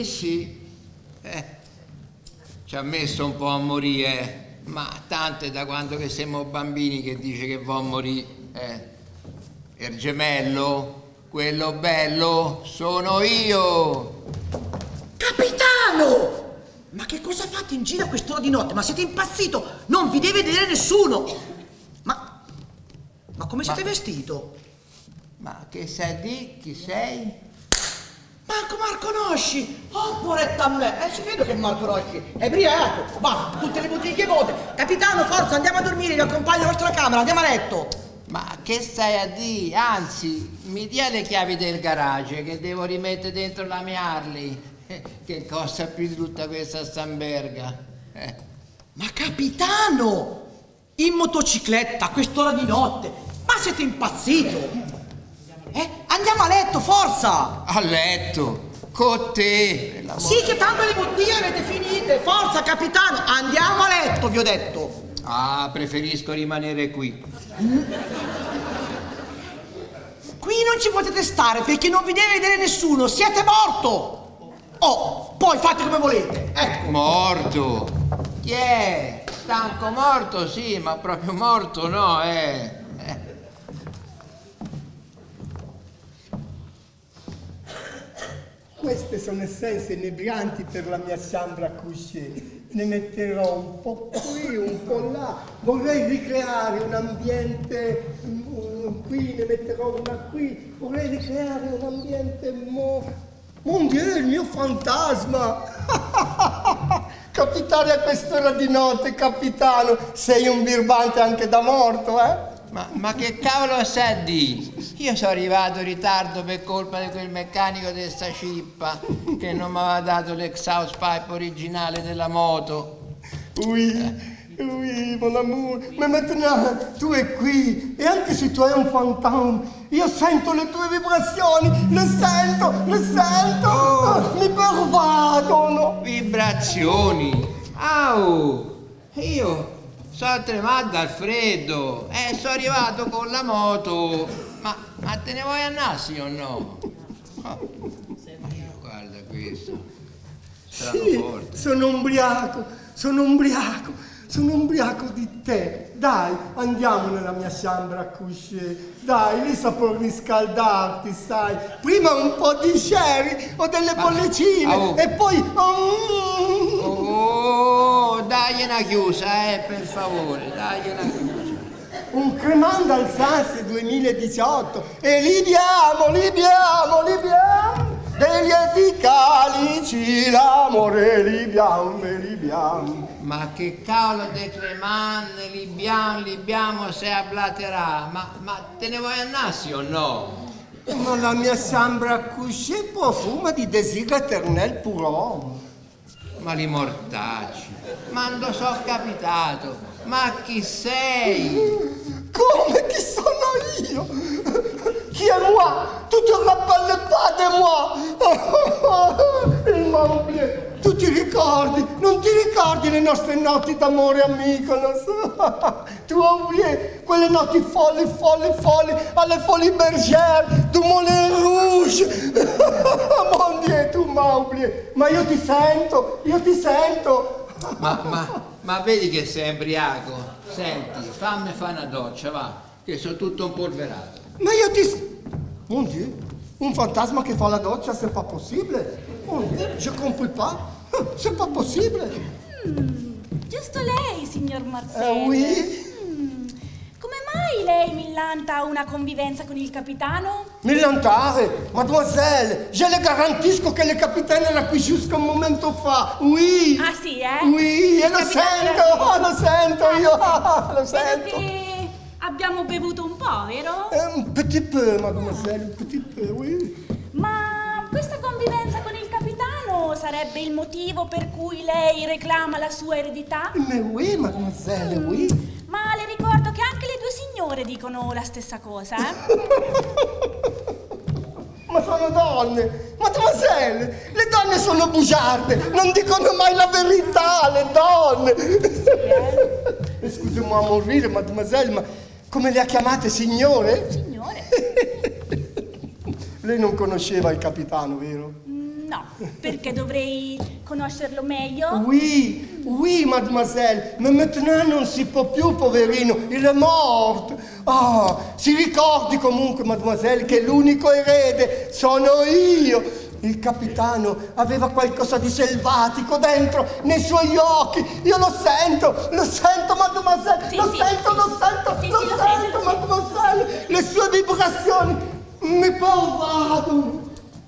Ci ha messo un po' a morire, ma tanto è da quando che siamo bambini che dice che va a morire. Il gemello, quello bello, sono io! Capitano! Ma che cosa fate in giro a quest'ora di notte? Ma siete impazzito? Non vi deve vedere nessuno! Ma come siete vestito? Ma che sai di? Chi sei? Marco Nosci! Oh, poretta a me! Ci vedo che Marco Nosci è briaco! Va, tutte le bottiglie vuote! Capitano, forza, andiamo a dormire, vi accompagno alla vostra camera, andiamo a letto! Ma che stai a dire? Anzi, mi dia le chiavi del garage che devo rimettere dentro la mia Harley. Che costa più di tutta questa stamberga. Ma capitano! In motocicletta a quest'ora di notte! Ma siete impazzito? Andiamo a letto, forza! A letto? Con te? Sì, che tanto le bottiglie le avete finite! Forza, capitano! Andiamo a letto, vi ho detto! Ah, preferisco rimanere qui. Qui non ci potete stare perché non vi deve vedere nessuno! Siete morto! Oh, poi fate come volete, ecco. Morto? Chi è? Stanco morto, sì, ma proprio morto no, Queste sono essenze inebrianti per la mia chambre à coucher. Ne metterò un po' qui, un po' là. Vorrei ricreare un ambiente qui, ne metterò una qui. Vorrei ricreare un ambiente Mon Dio, il mio fantasma! Capitare a quest'ora di notte, capitano, sei un birbante anche da morto, Ma che cavolo sai di? Io sono arrivato in ritardo per colpa di quel meccanico di sta cippa che non mi aveva dato l'exhaust pipe originale della moto. Oui, mon amour, ma maintenant tu es qui e anche se tu hai un fantasma, io sento le tue vibrazioni, le sento, mi pervadono. Vibrazioni? Au, io sono tremato dal freddo e sono arrivato con la moto, ma te ne vuoi andare sì o no? Guarda questo, strano forte. Sono ubriaco di te. Dai, andiamo nella mia chambre à coucher. Dai, lì saprò riscaldarti, sai. Prima un po' di sherry o delle bollicine e poi... dai una chiusa, per favore, dai una chiusa. Un Cremant d'Alsace 2018 e libiamo degli lieti calici l'amore libiamo. Ma che cavolo de Cremant, libiamo se ablaterà, ma te ne vuoi andare sì o no? Ma la mia chambre à coucher profuma di désir éternel pour homme. Ma li mortacci, ma non so capitato, ma chi sei? Come chi sono io? Chi è moi? Tu te rappelles pas de moi? tu ti ricordi? Non ti ricordi le nostre notti d'amore a Mykonos? Tu oublié quelle notti folli alle Folies Bergère, du Moulin Rouge. Mon Dieu, tu m'as oublié. Ma io ti sento. Ma vedi che sei embriaco? Senti, fammi fare una doccia, va, che sono tutto impolverato. Ma io ti... Mon Dieu, un fantasma che fa la doccia, c'est pas possible. Mon Dieu, je comprends pas. C'est pas possible. Giusto lei, signor Marcello. Oui. Come mai lei millanta una convivenza con il capitano? Millantare, mademoiselle, je le garantisco che le capitane era qui giusto un momento fa. Oui. Ah sì, eh? Oui, e lo sento io. Lo Vedo sento. che abbiamo bevuto un po', vero? Un petit peu, mademoiselle, un petit peu, oui. Ma questa convivenza con il capitano sarebbe il motivo per cui lei reclama la sua eredità? Mais oui, mademoiselle, oui. Ma le ricordo che anche le due signore dicono la stessa cosa, eh? Ma sono donne, mademoiselle, le donne sono bugiarde, non dicono mai la verità, le donne. Scusami a morire, mademoiselle, ma come le ha chiamate, signore? Signore? Lei non conosceva il capitano, vero? No, perché dovrei conoscerlo meglio? Oui, mademoiselle, ma maintenant non si può più, poverino, il è morto. Ah, si ricordi comunque, mademoiselle, che l'unico erede sono io. Il capitano aveva qualcosa di selvatico dentro, nei suoi occhi. Io lo sento, mademoiselle, Sì, lo sì. sento, Sì, lo sento. mademoiselle. Le sue vibrazioni mi pervadono.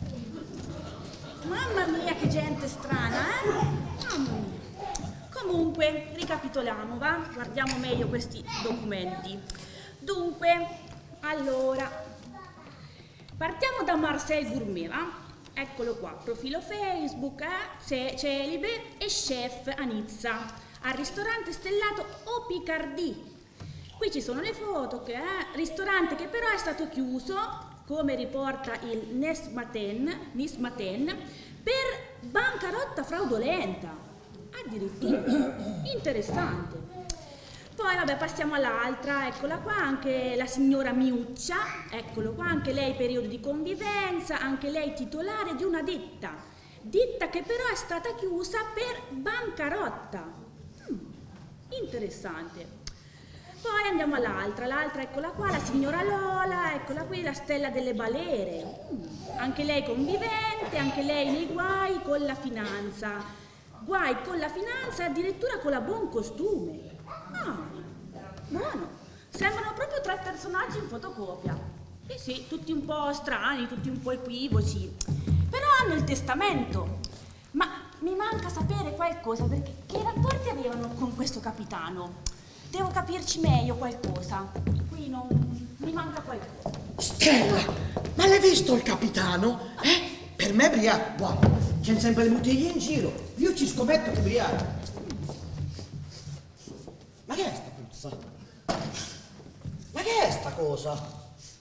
Mamma mia, che gente strana, eh? Mamma mia. Comunque, ricapitoliamo, va? Guardiamo meglio questi documenti. Dunque, allora, partiamo da Marcel Gourmet, va? Eccolo qua, profilo Facebook, celibe e chef a Nizza, al ristorante stellato Au Picardie. Qui ci sono le foto, ristorante che però è stato chiuso, come riporta il Nice Matin, per bancarotta fraudolenta. Addirittura, interessante. Poi vabbè, passiamo all'altra, eccola qua, anche la signora Miuccia, eccolo qua, anche lei periodo di convivenza, anche lei titolare di una ditta che però è stata chiusa per bancarotta. Interessante. Poi andiamo all'altra, eccola qua, la signora Lola, eccola qui, la stella delle balere. Anche lei convivente, anche lei nei guai con la finanza. Guai con la finanza e addirittura con la buon costume. Ah, buono. Sembrano proprio tre personaggi in fotocopia. Eh sì, tutti un po' strani, tutti un po' equivoci. Però hanno il testamento. Ma mi manca sapere qualcosa, perché che rapporti avevano con questo capitano? Devo capirci meglio qualcosa. Qui non... mi manca qualcosa. Stella, ma l'hai visto il capitano? Per me è briaco, guarda, c'è sempre le bottiglie in giro. Io ci scommetto che è briaco. Ma che è sta puzza? Ma che è sta cosa?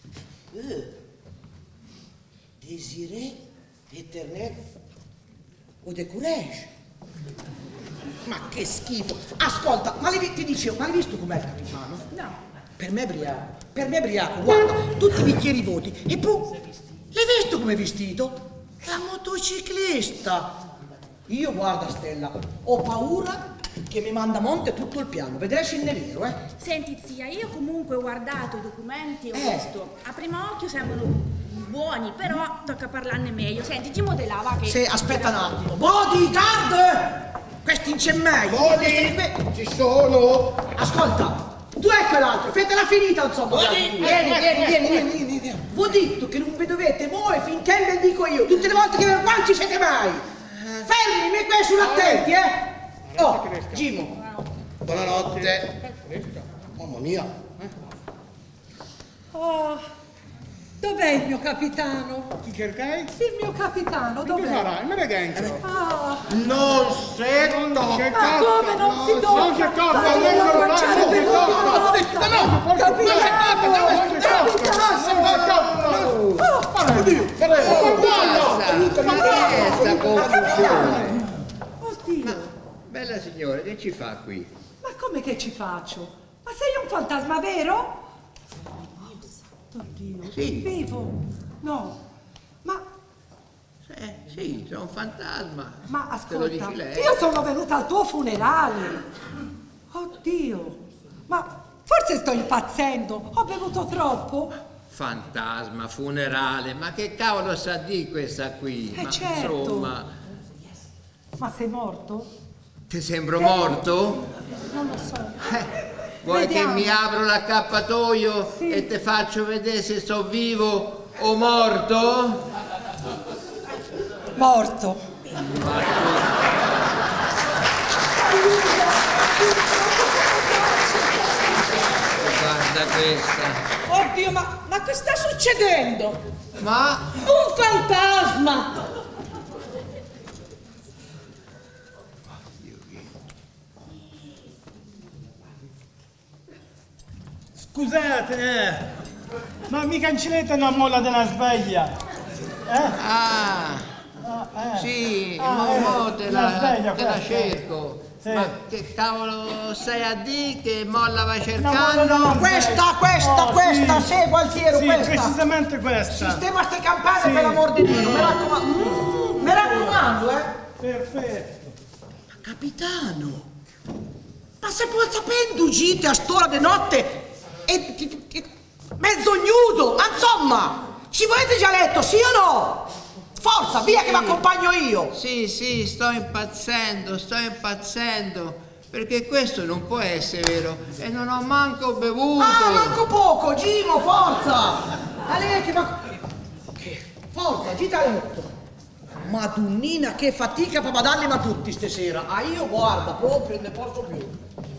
Désiré Éternel o de courage. Ma che schifo! Ascolta, ma ti dicevo, ma l'hai visto com'è il capitano? No. Per me è briaco, guarda, tutti i bicchieri voti. E poi, l'hai visto com'è vestito? La motociclista! Io, guarda Stella, ho paura che mi manda a monte tutto il piano, vedrai scende nero, eh? Senti zia, io comunque ho guardato i documenti e ho visto, a primo occhio sembrano buoni, però tocca parlarne meglio. Senti, ci modellava che... Sì, aspetta un attimo. Bodyguard! Questi incemmai! Ci sono! Ascolta, tu è quell'altro, fatela finita insomma! Vieni! Vi ho detto che non vi dovete muovere finché ve lo dico io, tutte le volte che non ci siete mai! Fermi, mi qui sulla attenti, Oh, Gimo! Buonanotte! Mamma mia! Oh, dov'è il mio capitano? Chi cercai? Il mio capitano, Dove dov'è? sarà? Me ne dentro. Ah, Non sei ma come non si tocca? Non si tocca, Fatelo non marciare si per tocca. noi. Ma che è sta confusione? signora, che ci fa qui? Ma come che ci faccio? Ma sei un fantasma vero? Oddio, Sì. vivo? No, ma Sì, sono un fantasma. Ma Te lo ascolta, dici lei? io sono venuta al tuo funerale. Oddio, ma forse sto impazzendo. Ho bevuto troppo. Fantasma, funerale, ma che cavolo sa di questa qui? Ma Certo. insomma, Ma sei morto? ti sembro morto? Non lo so. Vuoi Vediamo. che mi apro l'accappatoio e ti faccio vedere se sto vivo o morto? Morto. Guarda questa. Oddio, ma che sta succedendo? Ma Un fantasma! Scusate, ma mi cancellate una molla della sveglia? sì, la te sveglia la questa. cerco. Sì. Ma che cavolo stai a dire? Che molla vai molla cercando? della Questa, Oh, questa, sì. segua Altiero, Sì, questa. precisamente questa. Sistema ste campane Sì. per l'amor di Dio, mi raccomando, Perfetto. Capitano, ma se può sapendo gite a st'ora di notte e mezzo nudo, ma insomma, ci volete già letto, sì o no? Forza, via che vi accompagno io. Sì, sto impazzendo, perché questo non può essere vero e non ho manco bevuto. Ah, manco poco, Gino, forza. A lei che va... Forza, gita a letto. Madonnina, che fatica per badarli ma tutti stasera. Ah, io guarda, proprio ne posso più.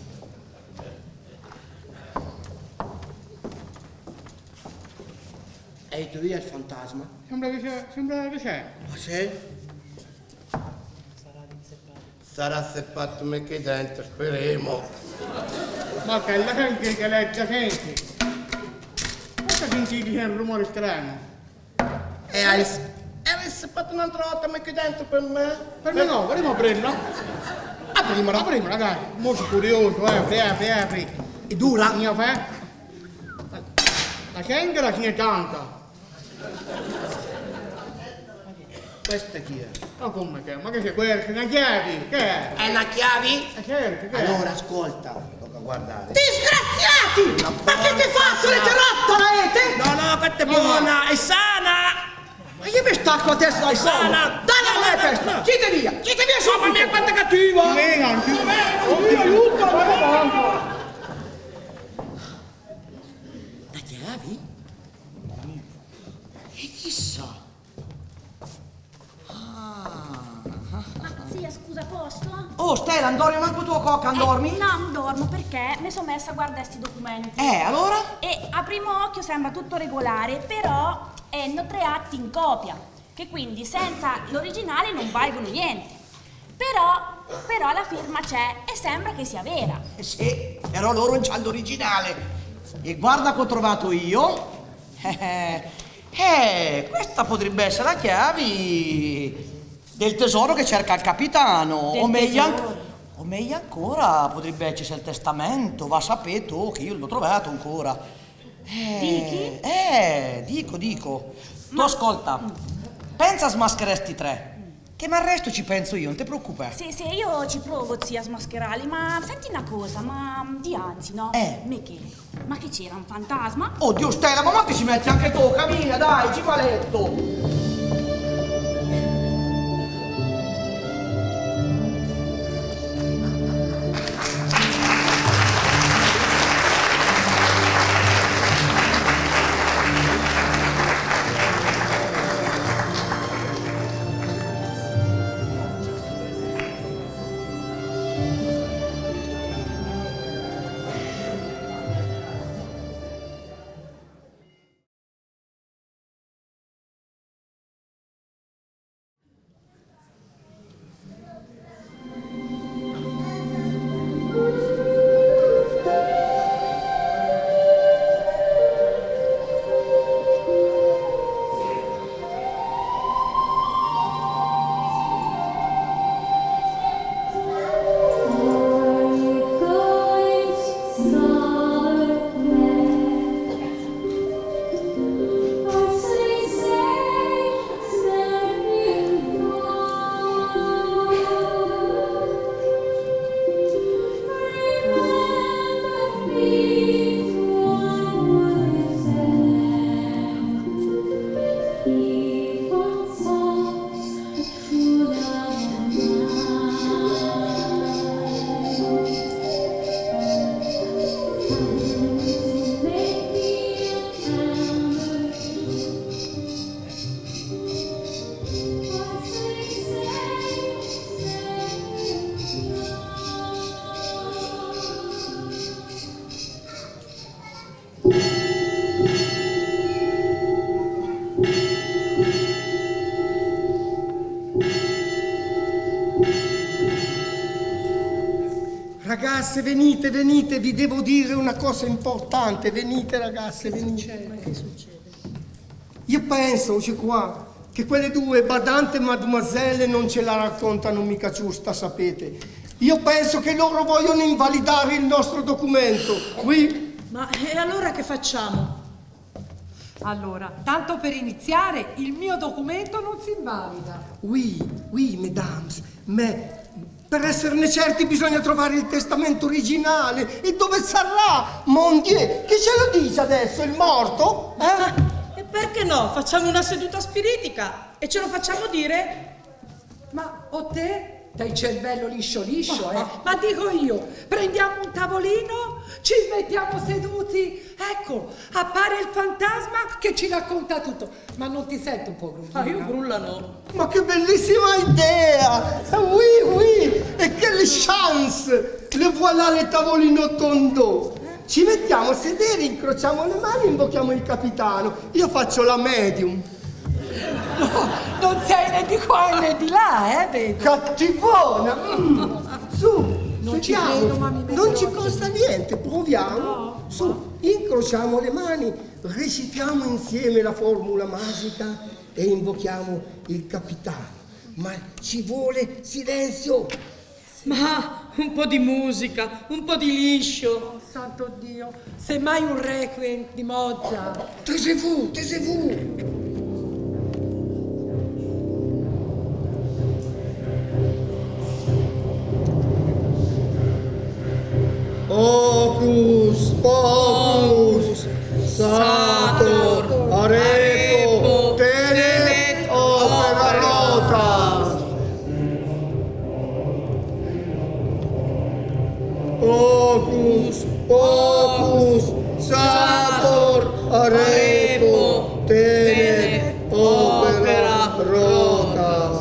Ehi, tu via il fantasma? Sembra che c'è. Ma sì? Sarà seppato me che dentro, speriamo. Ma che la senti che legge senti? Cosa senti che c'è un rumore strano? E hai seppato un'altra volta me che dentro per me? Per me no, vogliamo aprirla? Aprimela, dai. Molto curioso, apri. È dura? Mio fe? La cengela ce n'è tanta. Questa chi è? Ma come che? Ma che c'è quella? Che una chiavi? Che è? È una chiavi? Certo, che è? Allora ascolta, tocca guardare. Disgraziati! Ma che ti fatto? Le rotta la rete? No, questa è buona, è sana! Ma io mi stacco la testa dai soldi! Dalla la testa! Gite via subito! Mamma mia, quanto è cattiva! Venga, oddio, aiuto, ma che tanto! La chiavi? E chissà? Ma zia, scusa, posto? Oh, Stella, non dormi manco tu, cocca, non dormi? No, non dormo perché mi sono messa a guardare questi documenti. Allora? E a primo occhio sembra tutto regolare, però hanno 3 atti in copia, che quindi senza l'originale non valgono niente. Però la firma c'è e sembra che sia vera. Sì, però loro non c'hanno l'originale. E guarda che ho trovato io. Questa potrebbe essere la chiave del tesoro che cerca il capitano. Del O meglio, tesoro. o meglio ancora, potrebbe esserci il testamento. Va sapeto che io l'ho trovato ancora. Dichi? Dico. Tu ascolta, pensa a smascherare 3. Che mi arresto ci penso io, non ti preoccupare. Sì, io ci provo, zia, a smascherarli, ma senti una cosa, ma di anzi, no? Me che? Ma che c'era, un fantasma? Oddio Stella, ma ti ci metti anche tu, cammina, dai, ci va a letto. ragazze, venite, venite, vi devo dire una cosa importante. Venite ragazze, venite. Che succede? Io penso, c'è qua, che quelle due, Badante e Mademoiselle, non ce la raccontano mica giusta, sapete. Io penso che loro vogliono invalidare il nostro documento. Oui. Ma e allora che facciamo? Allora, tanto per iniziare, il mio documento non si invalida. Oui, mesdames, ma per esserne certi bisogna trovare il testamento originale. E dove sarà? Mon Dieu, chi ce lo dice adesso? Il morto? E perché no? Facciamo una seduta spiritica e ce lo facciamo dire? Ma o te? Dai cervello liscio, Ma dico io, prendiamo un tavolino, ci mettiamo seduti, ecco, appare il fantasma che ci racconta tutto. Ma non ti senti un po' grullino? Io grullano. Ma che bellissima idea! Oui, e quelle chance! Le voilà le tavolino tondo! Ci mettiamo a sedere, incrociamo le mani e invochiamo il capitano. Io faccio la medium. No, non sei né di qua né di là, vedo. Cattivona! Su, non ci sediamo. credo, ma mi metto Non ci anche. costa niente, proviamo. No, Su, incrociamo le mani, recitiamo insieme la formula magica e invochiamo il capitano. Ma ci vuole silenzio. Ma un po' di musica, un po' di liscio. Oh, santo Dio, semmai un requiem di Mozart. Taisez-vous. Ocus, pocus, Sator, Arepo, Tenet, Opera Rota. Ocus, pocus, Sator, Arepo, Tenet, Opera Rota.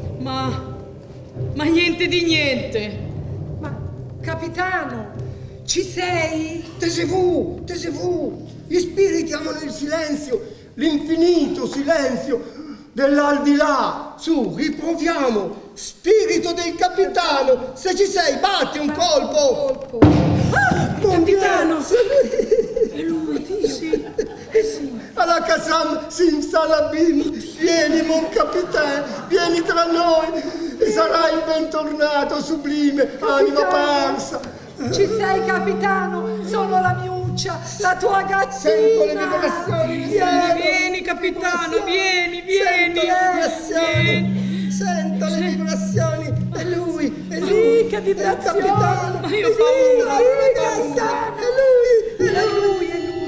Ma niente di niente. Ma, capitano, ci sei? Taisez-vous. Gli spiriti amano il silenzio, l'infinito silenzio dell'aldilà. Su, riproviamo. Spirito del capitano, se ci sei, batti un colpo. Capitano! È lui, sì. Alla Casam Simsalabim, vieni, mon capitano, vieni tra noi e sarai bentornato, sublime, anima persa. Ci sei, capitano? Sono la miuccia, la tua gattina. Sento le vibrazioni. Vieni, capitano, vieni. Sento le vibrazioni. È lui. Sì, che vibrazioni. È il capitano. Ma io ho paura. Sì, capitano. È lui.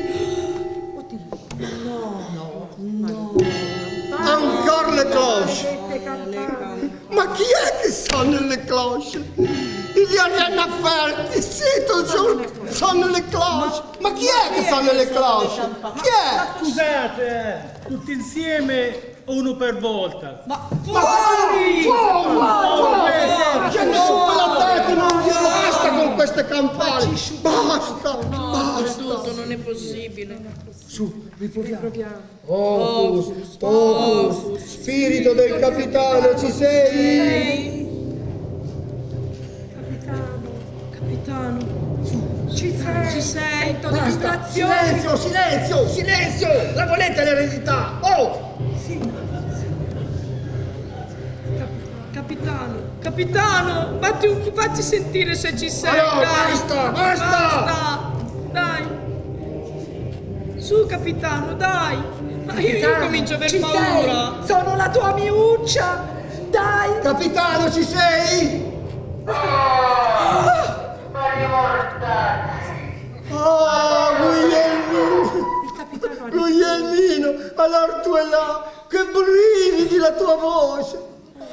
Ancora le cloche. Ma chi è che sono le cloche? Il n'y a rien à faire. Ici toujours sono le cloche. Ma chi è che sono le cloche? Chi è? Scusate, tutti insieme, uno per volta. Ma fuori! Che non la testa, non glielo basta con queste campane. Basta. Tutto non è possibile. Su, riproviamo. Ocus, spirito del capitano, ci sei? Capitano. Ci sei? Ci sei? Sento le vibrazioni. Silenzio! La volete l'eredità? Oh! Capitano, fatti sentire se ci sei. Allora, dai. basta! Dai. Su, capitano, dai. Ma io comincio a aver Ci paura. sei? Sono la tua miuccia. Dai. Capitano, ci sei? Guglielmino, allora tu è là, che brividi la tua voce.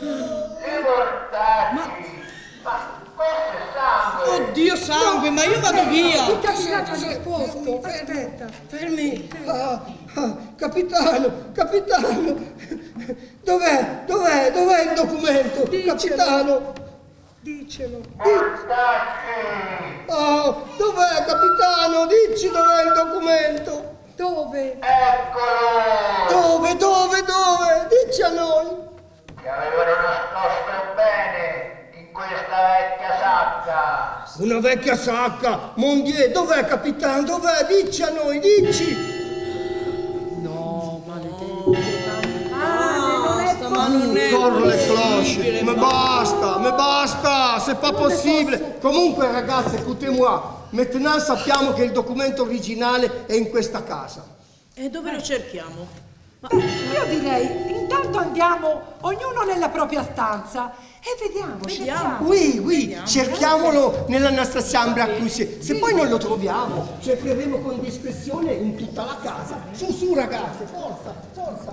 Oddio sangue, ma io vado via. Il capitano ha risposto. Aspetta. Fermi. Capitano. Dov'è il documento? Dicelo. Capitano. Dicelo. Dov'è, capitano? Dici dov'è il documento. Dove? Dove? Dici a noi. Che avevano nascosto bene in questa vecchia sacca. basta. Una vecchia sacca. Mon Dieu, dov'è, capitano? Dov'è? Dici a noi, dici. No, maledetto campane, non è Ma non è Corro le possibile, cloche. Me basta, c'est pas possible. Comunque, ragazze, écoutez-moi. Maintenant sappiamo che il documento originale è in questa casa. E dove lo cerchiamo? Io direi, intanto andiamo ognuno nella propria stanza e vediamo. cerchiamo. Oui, cerchiamolo nella nostra chambre à coucher. Se poi non lo troviamo, cercheremo con discrezione in tutta la casa. Su, ragazze, forza.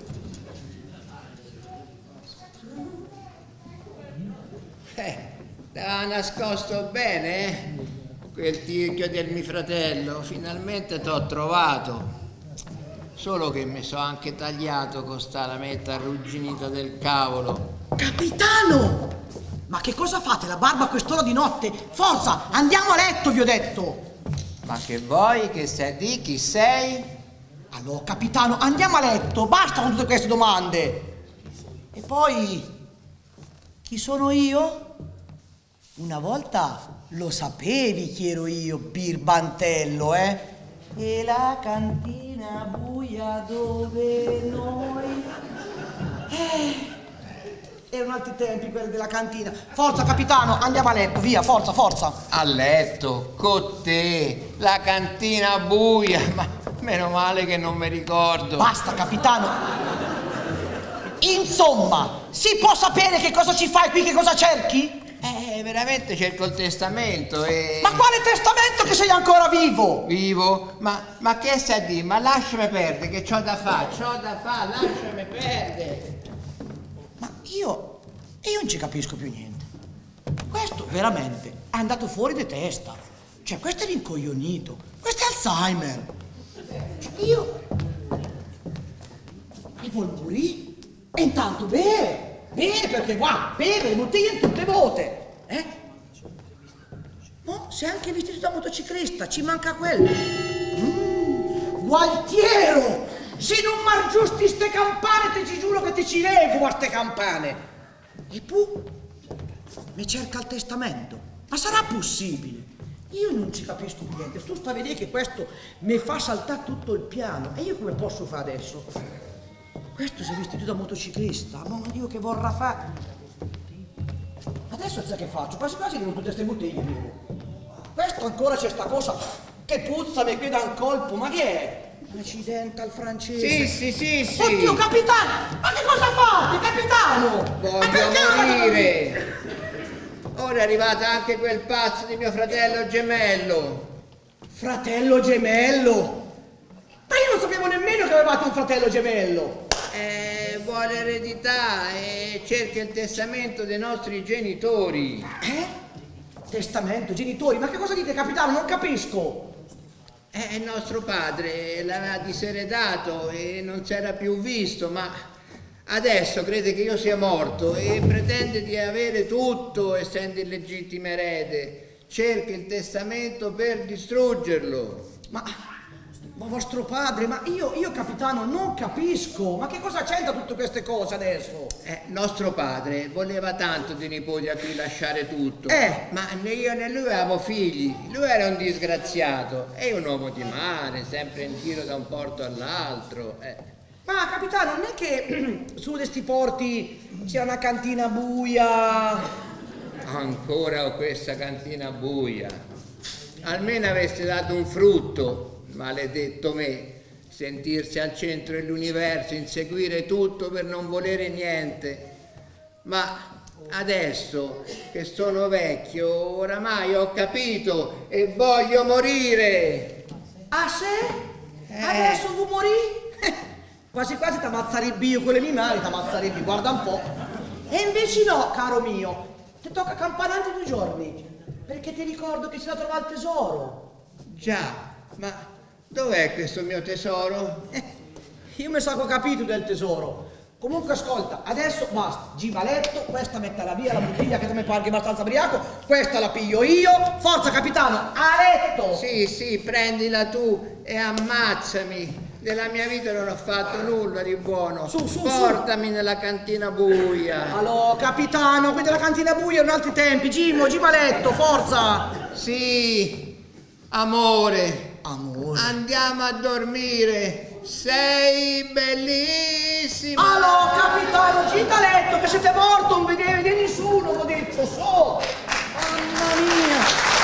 T'ha nascosto bene, quel tirchio del mio fratello. Finalmente t'ho trovato. Solo che mi so anche tagliato con sta lametta arrugginita del cavolo. Capitano! Ma che cosa fate? La barba a quest'ora di notte? Forza, andiamo a letto, vi ho detto! Ma che vuoi? Che sei di? Chi sei? Allora, capitano, andiamo a letto! Basta con tutte queste domande! E poi, chi sono io? Una volta lo sapevi chi ero io, birbantello, eh? E la cantina buia dove noi... erano altri tempi quelli della cantina. Forza, capitano, andiamo a letto, via, forza. A letto, con te, la cantina buia, ma meno male che non mi ricordo. Basta, capitano. Insomma, si può sapere che cosa ci fai qui, che cosa cerchi? Veramente cerco il testamento e... Ma quale testamento che sei ancora vivo? Vivo? Ma che sai di? Ma lasciami perdere che c'ho da fare, lasciami perdere. Ma io non ci capisco più niente. Questo veramente è andato fuori di testa. Cioè, questo è rincoglionito, questo è Alzheimer. Cioè, io... E vuol morire? E intanto beve perché qua, beve, le bottiglie in tutte vote. No, sei anche vestito da motociclista, ci manca quello. Gualtiero! Se non margiusti ste campane, te ci giuro che ti ci levo a ste campane. E tu mi cerca il testamento. Ma sarà possibile? Io non ci capisco niente. Tu stai a vedere che questo mi fa saltare tutto il piano. E io come posso fare adesso? Questo si è vestito da motociclista. Ma Dio, che vorrà fare? Adesso sai che faccio? Quasi devo tutte queste bottiglie, bevo. Questo ancora c'è sta cosa che puzza, mi qui da un colpo. Ma che è? Accidente al francese. Sì. Oddio, capitano! Ma che cosa fate, capitano? Voglio morire. Ora è arrivato anche quel pazzo di mio fratello gemello. Fratello gemello? Ma io non sapevo nemmeno che avevate un fratello gemello. Vuole eredità e cerca il testamento dei nostri genitori. Testamento, genitori? Ma che cosa dite, capitano? Non capisco. Il nostro padre l'aveva diseredato e non si era più visto, ma adesso crede che io sia morto e pretende di avere tutto, essendo il legittimo erede. Cerca il testamento per distruggerlo. Ma vostro padre, ma io capitano non capisco, ma che cosa c'entra tutte queste cose adesso? Nostro padre voleva tanto di nipoti a cui lasciare tutto, ma né io né lui avevamo figli, lui era un disgraziato, è un uomo di mare, sempre in giro da un porto all'altro. Ma capitano, non è che su questi porti c'è una cantina buia? Ancora ho questa cantina buia, almeno aveste dato un frutto. Maledetto me, sentirsi al centro dell'universo, inseguire tutto per non volere niente. Ma adesso che sono vecchio, oramai ho capito e voglio morire. Ah, sì? Adesso vuoi morire? Quasi ti ammazzerebbe io con le mie mani, ti ammazzerebbe, guarda un po'. E invece no, caro mio, ti tocca campare anche 2 giorni, perché ti ricordo che si da trovare il tesoro. Già, ma dov'è questo mio tesoro? Io mi so che ho capito del tesoro. Comunque ascolta, adesso basta, giva a letto, questa mettala via la bottiglia che te mi pare abbastanza briaco, questa la piglio io, forza capitano, a letto! Sì, prendila tu e ammazzami. Nella mia vita non ho fatto nulla di buono. Portami nella cantina buia. Allora, capitano, qui della cantina buia erano altri tempi, giva a letto, forza! Sì, amore. Andiamo a dormire. Sei bellissima! Allora, capitano, gita a letto, che siete morto, non vede nessuno, l'ho detto, so! Mamma mia!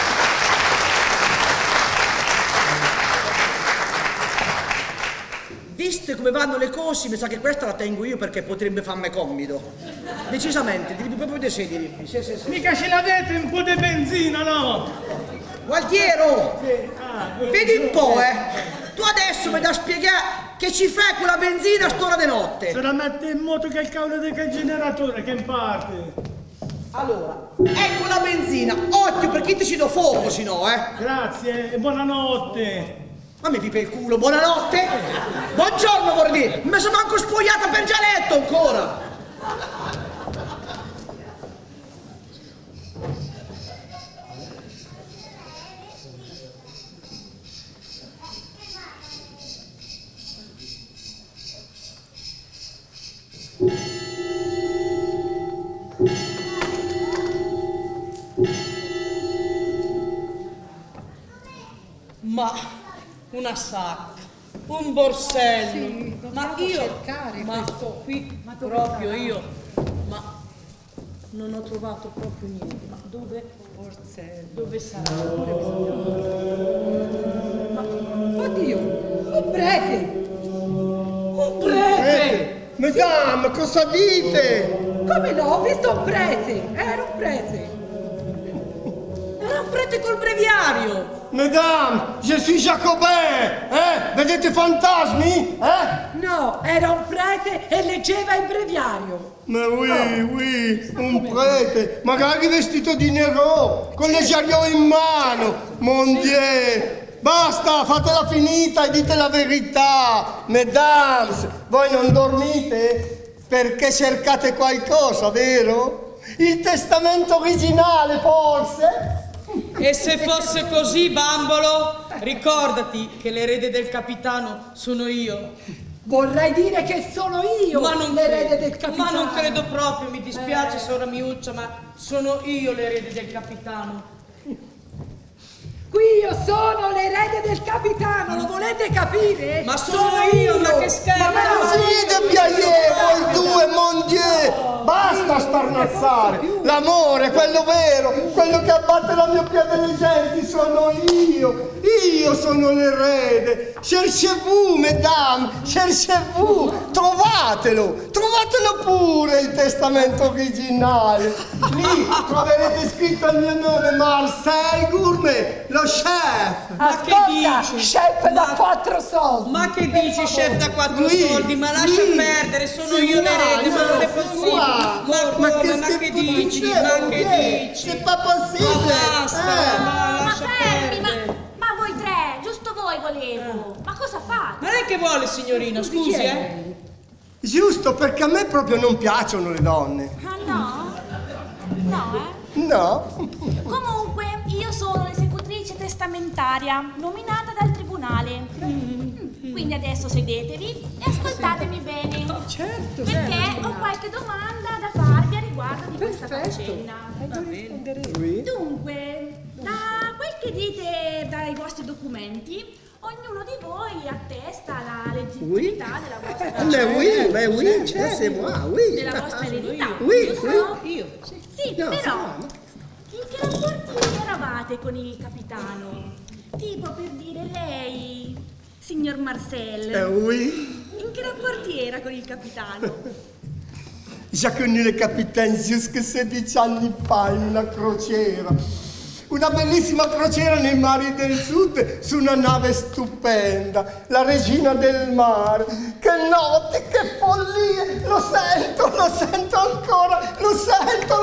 Viste come vanno le cose, mi sa che questa la tengo io perché potrebbe farmi comodo. Decisamente, devi proprio di sedere. Sì. Mica ce l'avete un po' di benzina, no? Gualtiero! Vedi un po', Tu adesso mi da spiegare che ci fai con la benzina a st'ora di notte. Se la mette in moto che è il cavolo del generatore che in parte. Allora, ecco la benzina. Occhio per chi ti ci do fuoco, se no, Grazie e buonanotte. Ma mi pipa il culo, buonanotte. Buongiorno, vorrei dire. Mi sono manco spogliata per già letto ancora. Ma una sacca, un borsello, Sì, ma dobbiamo io, cercare ma questo. qui Ma dove proprio sta? io, ma non ho trovato proprio niente. Ma dove? Borsello. Dove sarà? Oddio, un prete! Un prete! Madame, cosa dite? Come no? Ho visto un prete! Era un prete! Era un prete col breviario! Madame, je suis Jacobin, Vedete fantasmi, No, era un prete e leggeva il breviario! Ma oui, un prete, magari vestito di nero, con le giagliò in mano, mon Dieu! Basta, fatela finita e dite la verità! Mesdames, voi non dormite perché cercate qualcosa, vero? Il testamento originale, forse? E se fosse così, bambolo, ricordati che l'erede del capitano sono io. Vorrei dire che sono io l'erede del capitano. Ma non credo proprio, mi dispiace Sora Miuccia, ma sono io l'erede del capitano. Qui io sono l'erede del capitano, lo volete capire? Ma sono io, ma che scherzo! Ma Sì, de Piaillet, voi due, mon Dieu! Basta starnazzare! L'amore, quello vero, quello che abbatte la miopia delle genti, sono io! Io sono l'erede! Cherchez-vous, mesdames! Cherchez-vous! Trovatelo! Trovatelo pure il testamento originale! Lì troverete scritto il mio nome, Marcel Gourmet, lo chef! Ma che dici? Chef da 4 soldi! Ma che dici, chef da 4 soldi? Ma lascia perdere, sono io l'erede, ma non è possibile! Ma che dici? Ma che dici? C'est pas possible! Ma fermi, ma voi tre, giusto voi volevo. Ma cosa fate? Ma lei che vuole, signorina? Scusi, Giusto, perché a me proprio non piacciono le donne. Ah no? No, No? Comunque, io sono l'esecutrice testamentaria nominata dal tribunale. Quindi adesso sedetevi e ascoltatemi bene. Certo, Perché ho qualche domanda da farvi a riguardo di questa faccenda. Dunque, da quel che dite dai vostri documenti, ognuno di voi attesta la legittimità della vostra c'est moi, della vostra eredità. Oui, giusto? io. Sì, No, però in che rapporti eravate con il capitano? Tipo per dire lei, signor Marcel. Oui. In che rapporti era con il capitano? J'ai connu le capitaine jusque 16 anni fa in una crociera. Una bellissima crociera nei mari del sud su una nave stupenda, la regina del mare. Che notte, che follia! Lo sento ancora! Lo sento!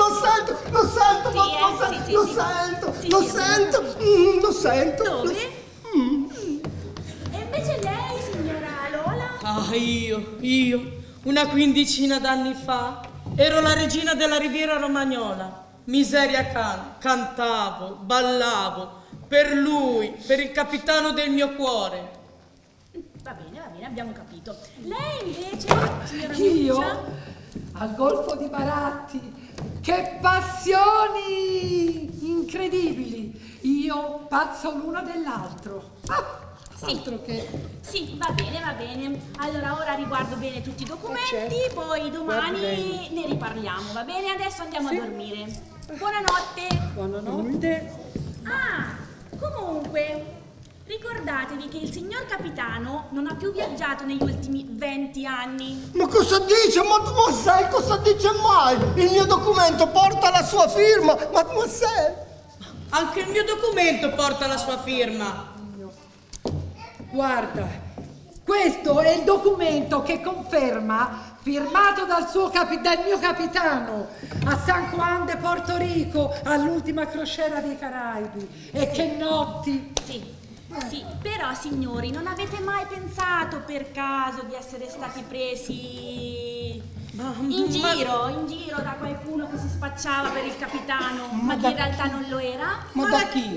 Dove? E invece lei, signora Lola? Ah, io, una quindicina d'anni fa, ero la regina della Riviera Romagnola. Miseria cantavo, ballavo, per lui, per il capitano del mio cuore. Va bene, abbiamo capito. Lei invece, signora Io? Miuccia? Al Golfo di Baratti. Che passioni incredibili! Io pazzo l'uno dell'altro. Altro che... Sì, va bene. Allora ora riguardo bene tutti i documenti, poi domani ne riparliamo, va bene? Adesso andiamo a dormire. Buonanotte. Buonanotte. Ah, comunque, ricordatevi che il signor capitano non ha più viaggiato negli ultimi 20 anni. Ma cosa dice, mademoiselle? Cosa dice mai? Il mio documento porta la sua firma, mademoiselle. Anche il mio documento porta la sua firma. Guarda, questo è il documento che conferma, firmato dal mio capitano, a San Juan de Porto Rico, all'ultima crociera dei Caraibi. E che notti! Sì, però signori, non avete mai pensato per caso di essere stati presi in giro da qualcuno che si spacciava per il capitano, ma che in realtà non lo era? Ma da chi?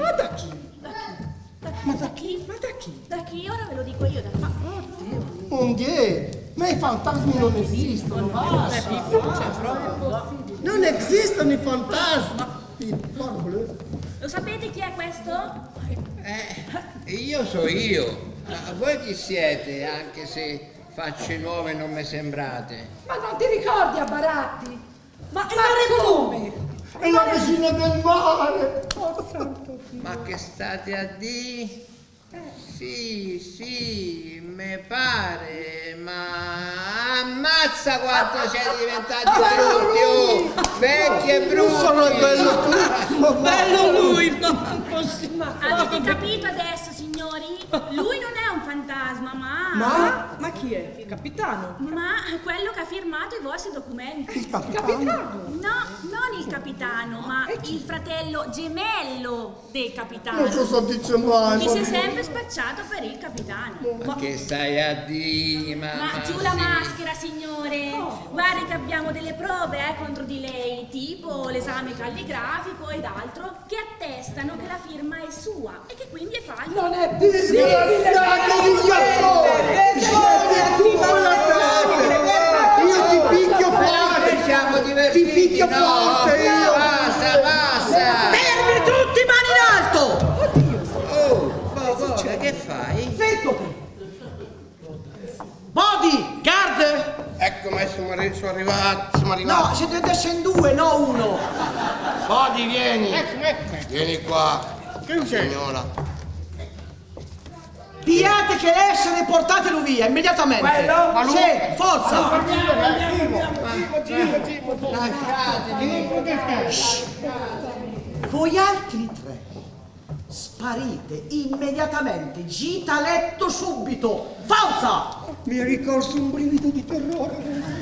Da chi? Ora ve lo dico io. Mon Dieu, ma i fantasmi non esistono. Non esistono i fantasmi. Lo sapete chi è questo? Io so io. Ma voi chi siete, anche se facce nuove non mi sembrate? Ma non ti ricordi a Baratti? Ma come? È la regina del mare. Oh, santo Dio. Ma che state a dire? Sì, me pare, ma ammazza quanto siete diventati brutti, vecchi e brutti. Sono bello tu. Bello lui, ma non possiamo. Avete capito adesso, signori? Lui non è un fantasma, Ma chi è? Il capitano? ma quello che ha firmato i vostri documenti. Il capitano? No, non il capitano, ma il fratello gemello del capitano. Ma cosa dice mai? Che si è sempre spacciato per il capitano. Ma che stai a dire? Ma giù la maschera, signore! Guardi che abbiamo delle prove contro di lei, tipo l'esame calligrafico ed altro, che attestano che la firma è sua e che quindi è falsa. Non è possibile! Io ti picchio forte! Siamo divertiti! Ti picchio forte io! Basta! Fermi tutti, mani in alto! Ma che fai? Zitto! Body, guard! Ecco, maestro Marino, siamo arrivati. No, siete adesso in due, no uno. Bodi, vieni. Ecco. Vieni qua, Che c'è? signora. Pigliate che l'essere e portatelo via, immediatamente. Quello? Sì, forza! Voi altri tre, sparite immediatamente, gita a letto subito, forza! Mi è ricorso un brivido di terrore.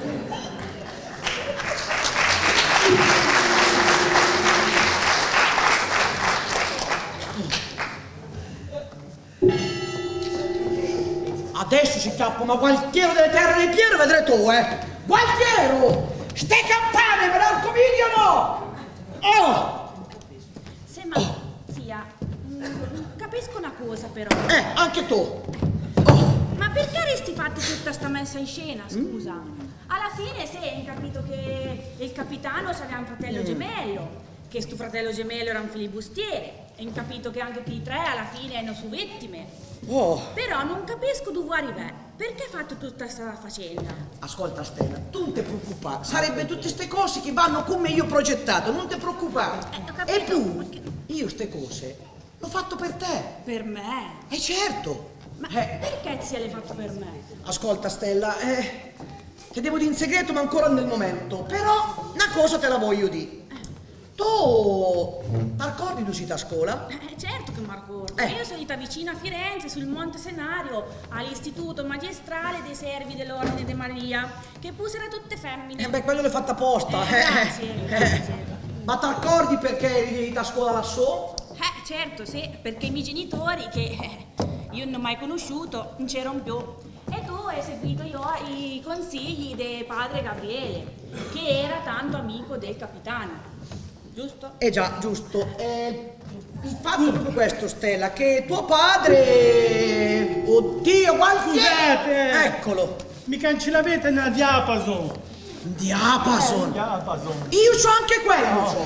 Adesso si chiappa, ma Gualtiero delle Terre dei Piero vedrai tu, Gualtiero! Ste campane me la comigliano! Oh! Se ma zia, capisco una cosa però. Anche tu! Ma perché avresti fatto tutta sta messa in scena, scusa? Alla fine se hai capito che il capitano aveva un fratello gemello, che sto fratello gemello era un filibustiere, e hai capito che anche i tre alla fine erano su vittime. Però non capisco dove arrivare. Perché hai fatto tutta questa faccenda? Ascolta Stella, tu non ti preoccupare, sarebbe tutte ste cose che vanno come io ho progettato, non ti preoccupare. Ho capito, E più, io ste cose l'ho fatto per te. Per me? Certo! Ma perché zia l'hai fatto per me? Ascolta Stella, che devo dire in segreto ma ancora nel momento, però una cosa te la voglio dire. Tu t'accordi di uscita a scuola? Certo che mi ricordo. Io sono stata vicino a Firenze, sul Monte Senario, all'istituto magistrale dei servi dell'Ordine di Maria, che pure erano tutte femmine. Beh, quello l'hai fatta apposta. Grazie. Ma t'accordi perché eri a scuola lassù? Certo, sì, perché i miei genitori, che io non ho mai conosciuto, non c'erano più. E tu hai seguito i consigli del padre Gabriele, che era tanto amico del capitano, giusto? Già, giusto. Il fatto è proprio questo, Stella, che tuo padre... Oddio, quanti... Scusate! Eccolo! Mi cancellavete una diapason. Diapason? Diapason. Io so anche quello, so.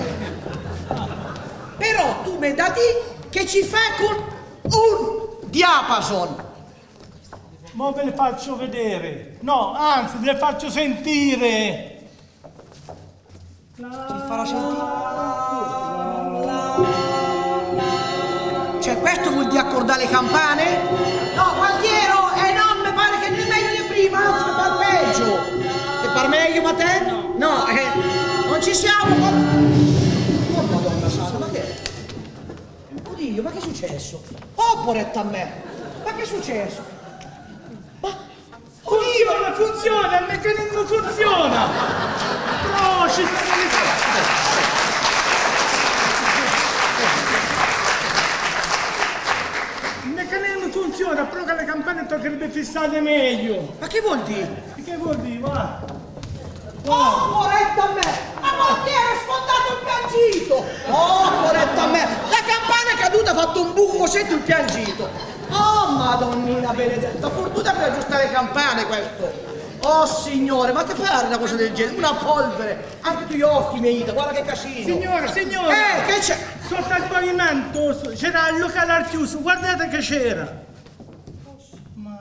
Però tu mi da di che ci fai con un diapason. Ma ve le faccio vedere. No, anzi, ve le faccio sentire. Ci farà sentire? Cioè, questo vuol dire accordare le campane? No, Gualtiero, no, mi pare che non è meglio di prima, anzi, mi pare peggio. Ti pare meglio, ma te? No, non ci siamo. Oh, Madonna santa, ma che è? Oddio, ma che è successo? Oh, poretta a me! Ma che è successo? Funziona, funziona, il meccanismo funziona! No, ci sono le Il meccanismo funziona, però che le campane toccherebbe fissare meglio. Ma che vuol dire? Che vuol dire? Va. Oh, poretta a me! Ma Gualtiero è sfondato il piangito! Oh, poretta a me! La campana è caduta, ha fatto un buco, senti il piangito! Oh, madonnina benedetta, fortuna per aggiustare le campane questo! Oh, signore, ma che fare una cosa del genere? Una polvere! Anche tu gli occhi mi dà, guarda che casino! Signora, signora! Che c'è? Sotto al pavimento c'era il locale al chiuso, guardate che c'era! Ma...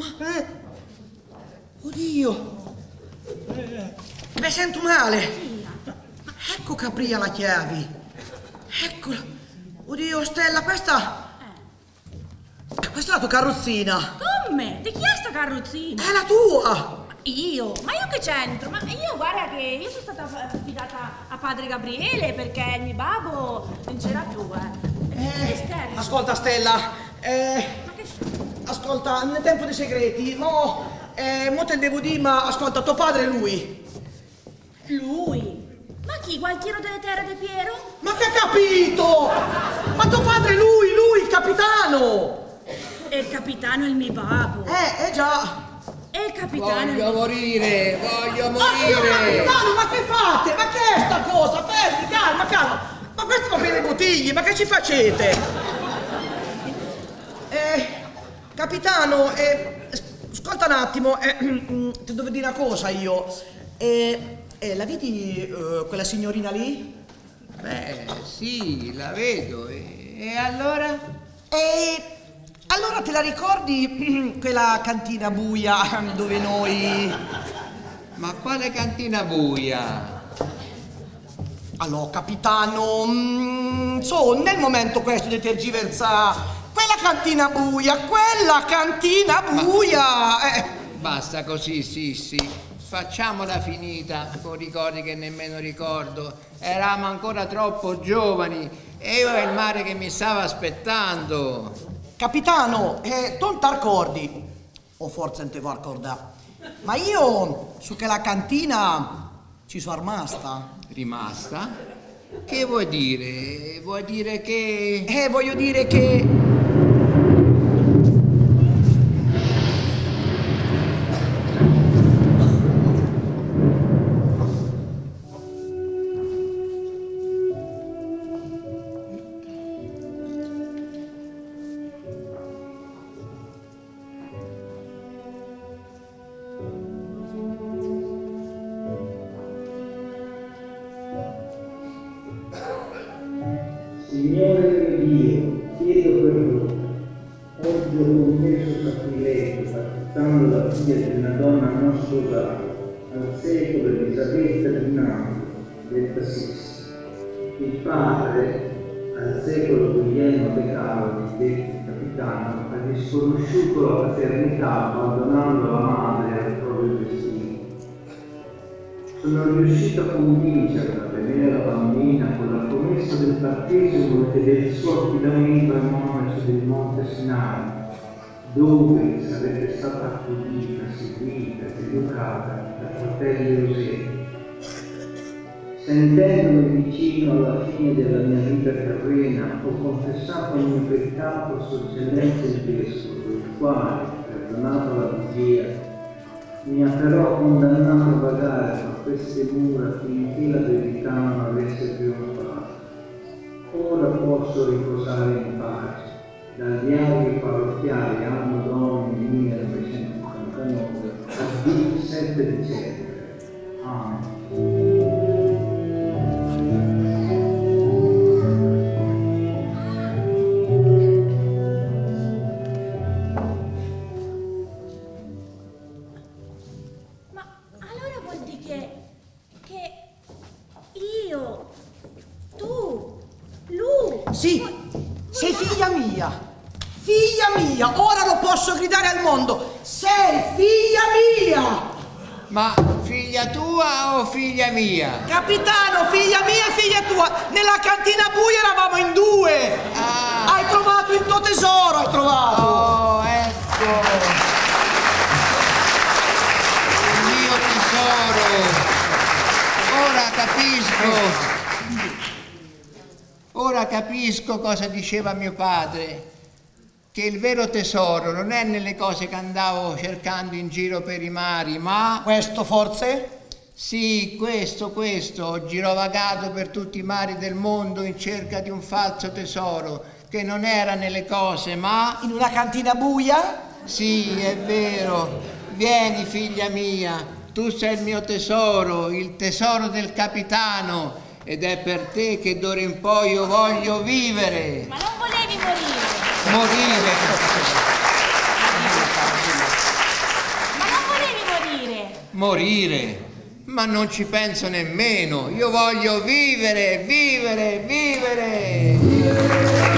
Oddio! Mi sento male! Ecco Capria la chiavi! Eccola! Oddio, Stella, questa è la tua carrozzina! Come? Di chi è sta carrozzina? È la tua! Io? Ma io che c'entro? Ma io guarda che io sono stata affidata a padre Gabriele perché il mio babbo non c'era più, Ascolta Stella, Ma che ascolta, nel tempo dei segreti, mo te devo dire, ma ascolta, tuo padre è lui. Lui? Ma chi? Gualtiero delle Terre de Piero? Ma che ha capito? Ma tuo padre è lui, il capitano! E il capitano è il mio babbo. Già! E il capitano Voglio morire, voglio Oddio, morire! capitano, ma che fate? Ma che è sta cosa? Fermi, calma, calma! Ma questi va bene bottiglie, ma che ci facete? Capitano, ascolta un attimo, ti devo dire una cosa io. La vedi quella signorina lì? Beh, sì, la vedo. E allora? Allora te la ricordi quella cantina buia dove noi... Ma quale cantina buia? Allora, capitano, nel momento questo di tergiversare, quella cantina buia! Basta così, sì. Facciamola finita con ricordi che nemmeno ricordo. Eravamo ancora troppo giovani e io e il mare che mi stava aspettando. Capitano, tu t'arcordi, o forse non te vuoi ricordare, ma io su che la cantina ci sono rimasta. Rimasta? Che vuoi dire? Vuoi dire che... voglio dire che... Signore Dio, chiedo perdono. Oggi ho commesso sacrilegio accettando la figlia di una donna non sposata, al secolo Elisabetta di Napoli, detta Sissi. Il padre, al secolo Guglielmo De Caroli, detto capitano, ha disconosciuto la paternità abbandonando la madre al proprio destino. Sono riuscito a convincerla a tenere la bambina con la promessa del battesimo e del suo affidamento ai monaci del Monte Sinai, dove sarebbe stata accudita, seguita ed educata da fratelli Eusebio. Sentendomi vicino alla fine della mia vita terrena, ho confessato il mio peccato a Sua Eccellenza il Vescovo, quale, perdonata la bugia, mi ha però condannato a vagare tra queste mura finché la verità non avesse trionfato. Ora posso riposare in pace. Dal diario parrocchiale anno domini 1989 al 7 dicembre. Amen. Sì, sei figlia mia, ora lo posso gridare al mondo, sei figlia mia! Ma figlia tua o figlia mia? Capitano, figlia mia e figlia tua, nella cantina buia eravamo in due! Ah. Hai trovato il tuo tesoro, hai trovato! Oh, ecco! Il mio tesoro! Ora capisco cosa diceva mio padre, che il vero tesoro non è nelle cose che andavo cercando in giro per i mari, ma... Questo forse? Sì, questo, ho girovagato per tutti i mari del mondo in cerca di un falso tesoro, che non era nelle cose, ma... In una cantina buia? Sì, è vero. Vieni, figlia mia, tu sei il mio tesoro, il tesoro del capitano, ed è per te che d'ora in poi io voglio vivere. Ma non volevi morire? Morire? Ma non volevi morire? Morire? Ma non ci penso nemmeno. Io voglio vivere, vivere, vivere.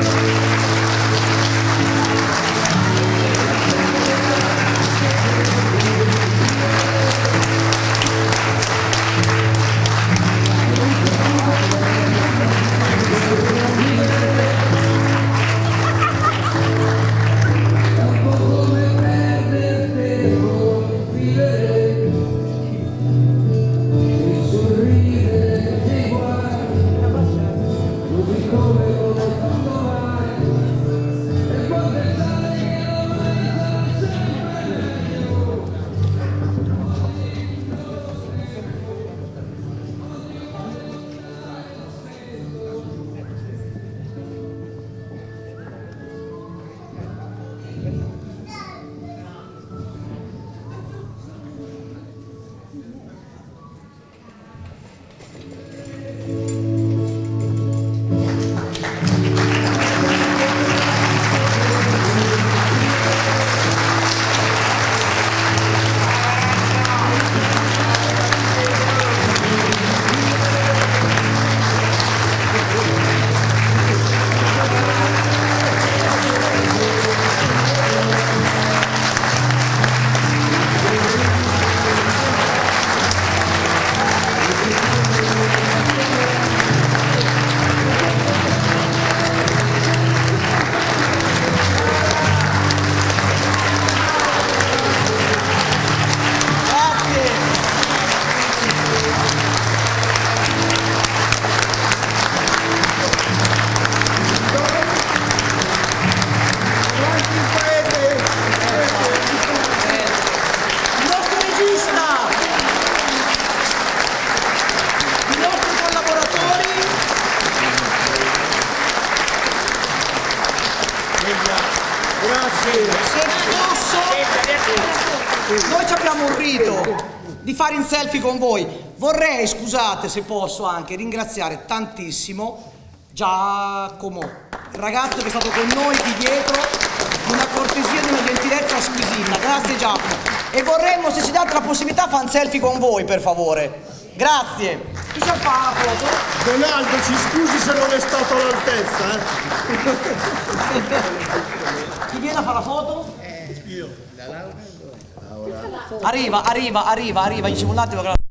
Noi abbiamo un rito di fare un selfie con voi. Vorrei, scusate se posso, anche ringraziare tantissimo Giacomo, il ragazzo che è stato con noi qui dietro, di una cortesia e di una gentilezza squisita. Grazie Giacomo. E vorremmo, se ci date la possibilità, fare un selfie con voi, per favore. Grazie. Chi ci fa la foto? Donaldo, ci scusi se non è stato all'altezza, Chi viene a fare la foto? Io. Arriva, gli ci vuole un attimo.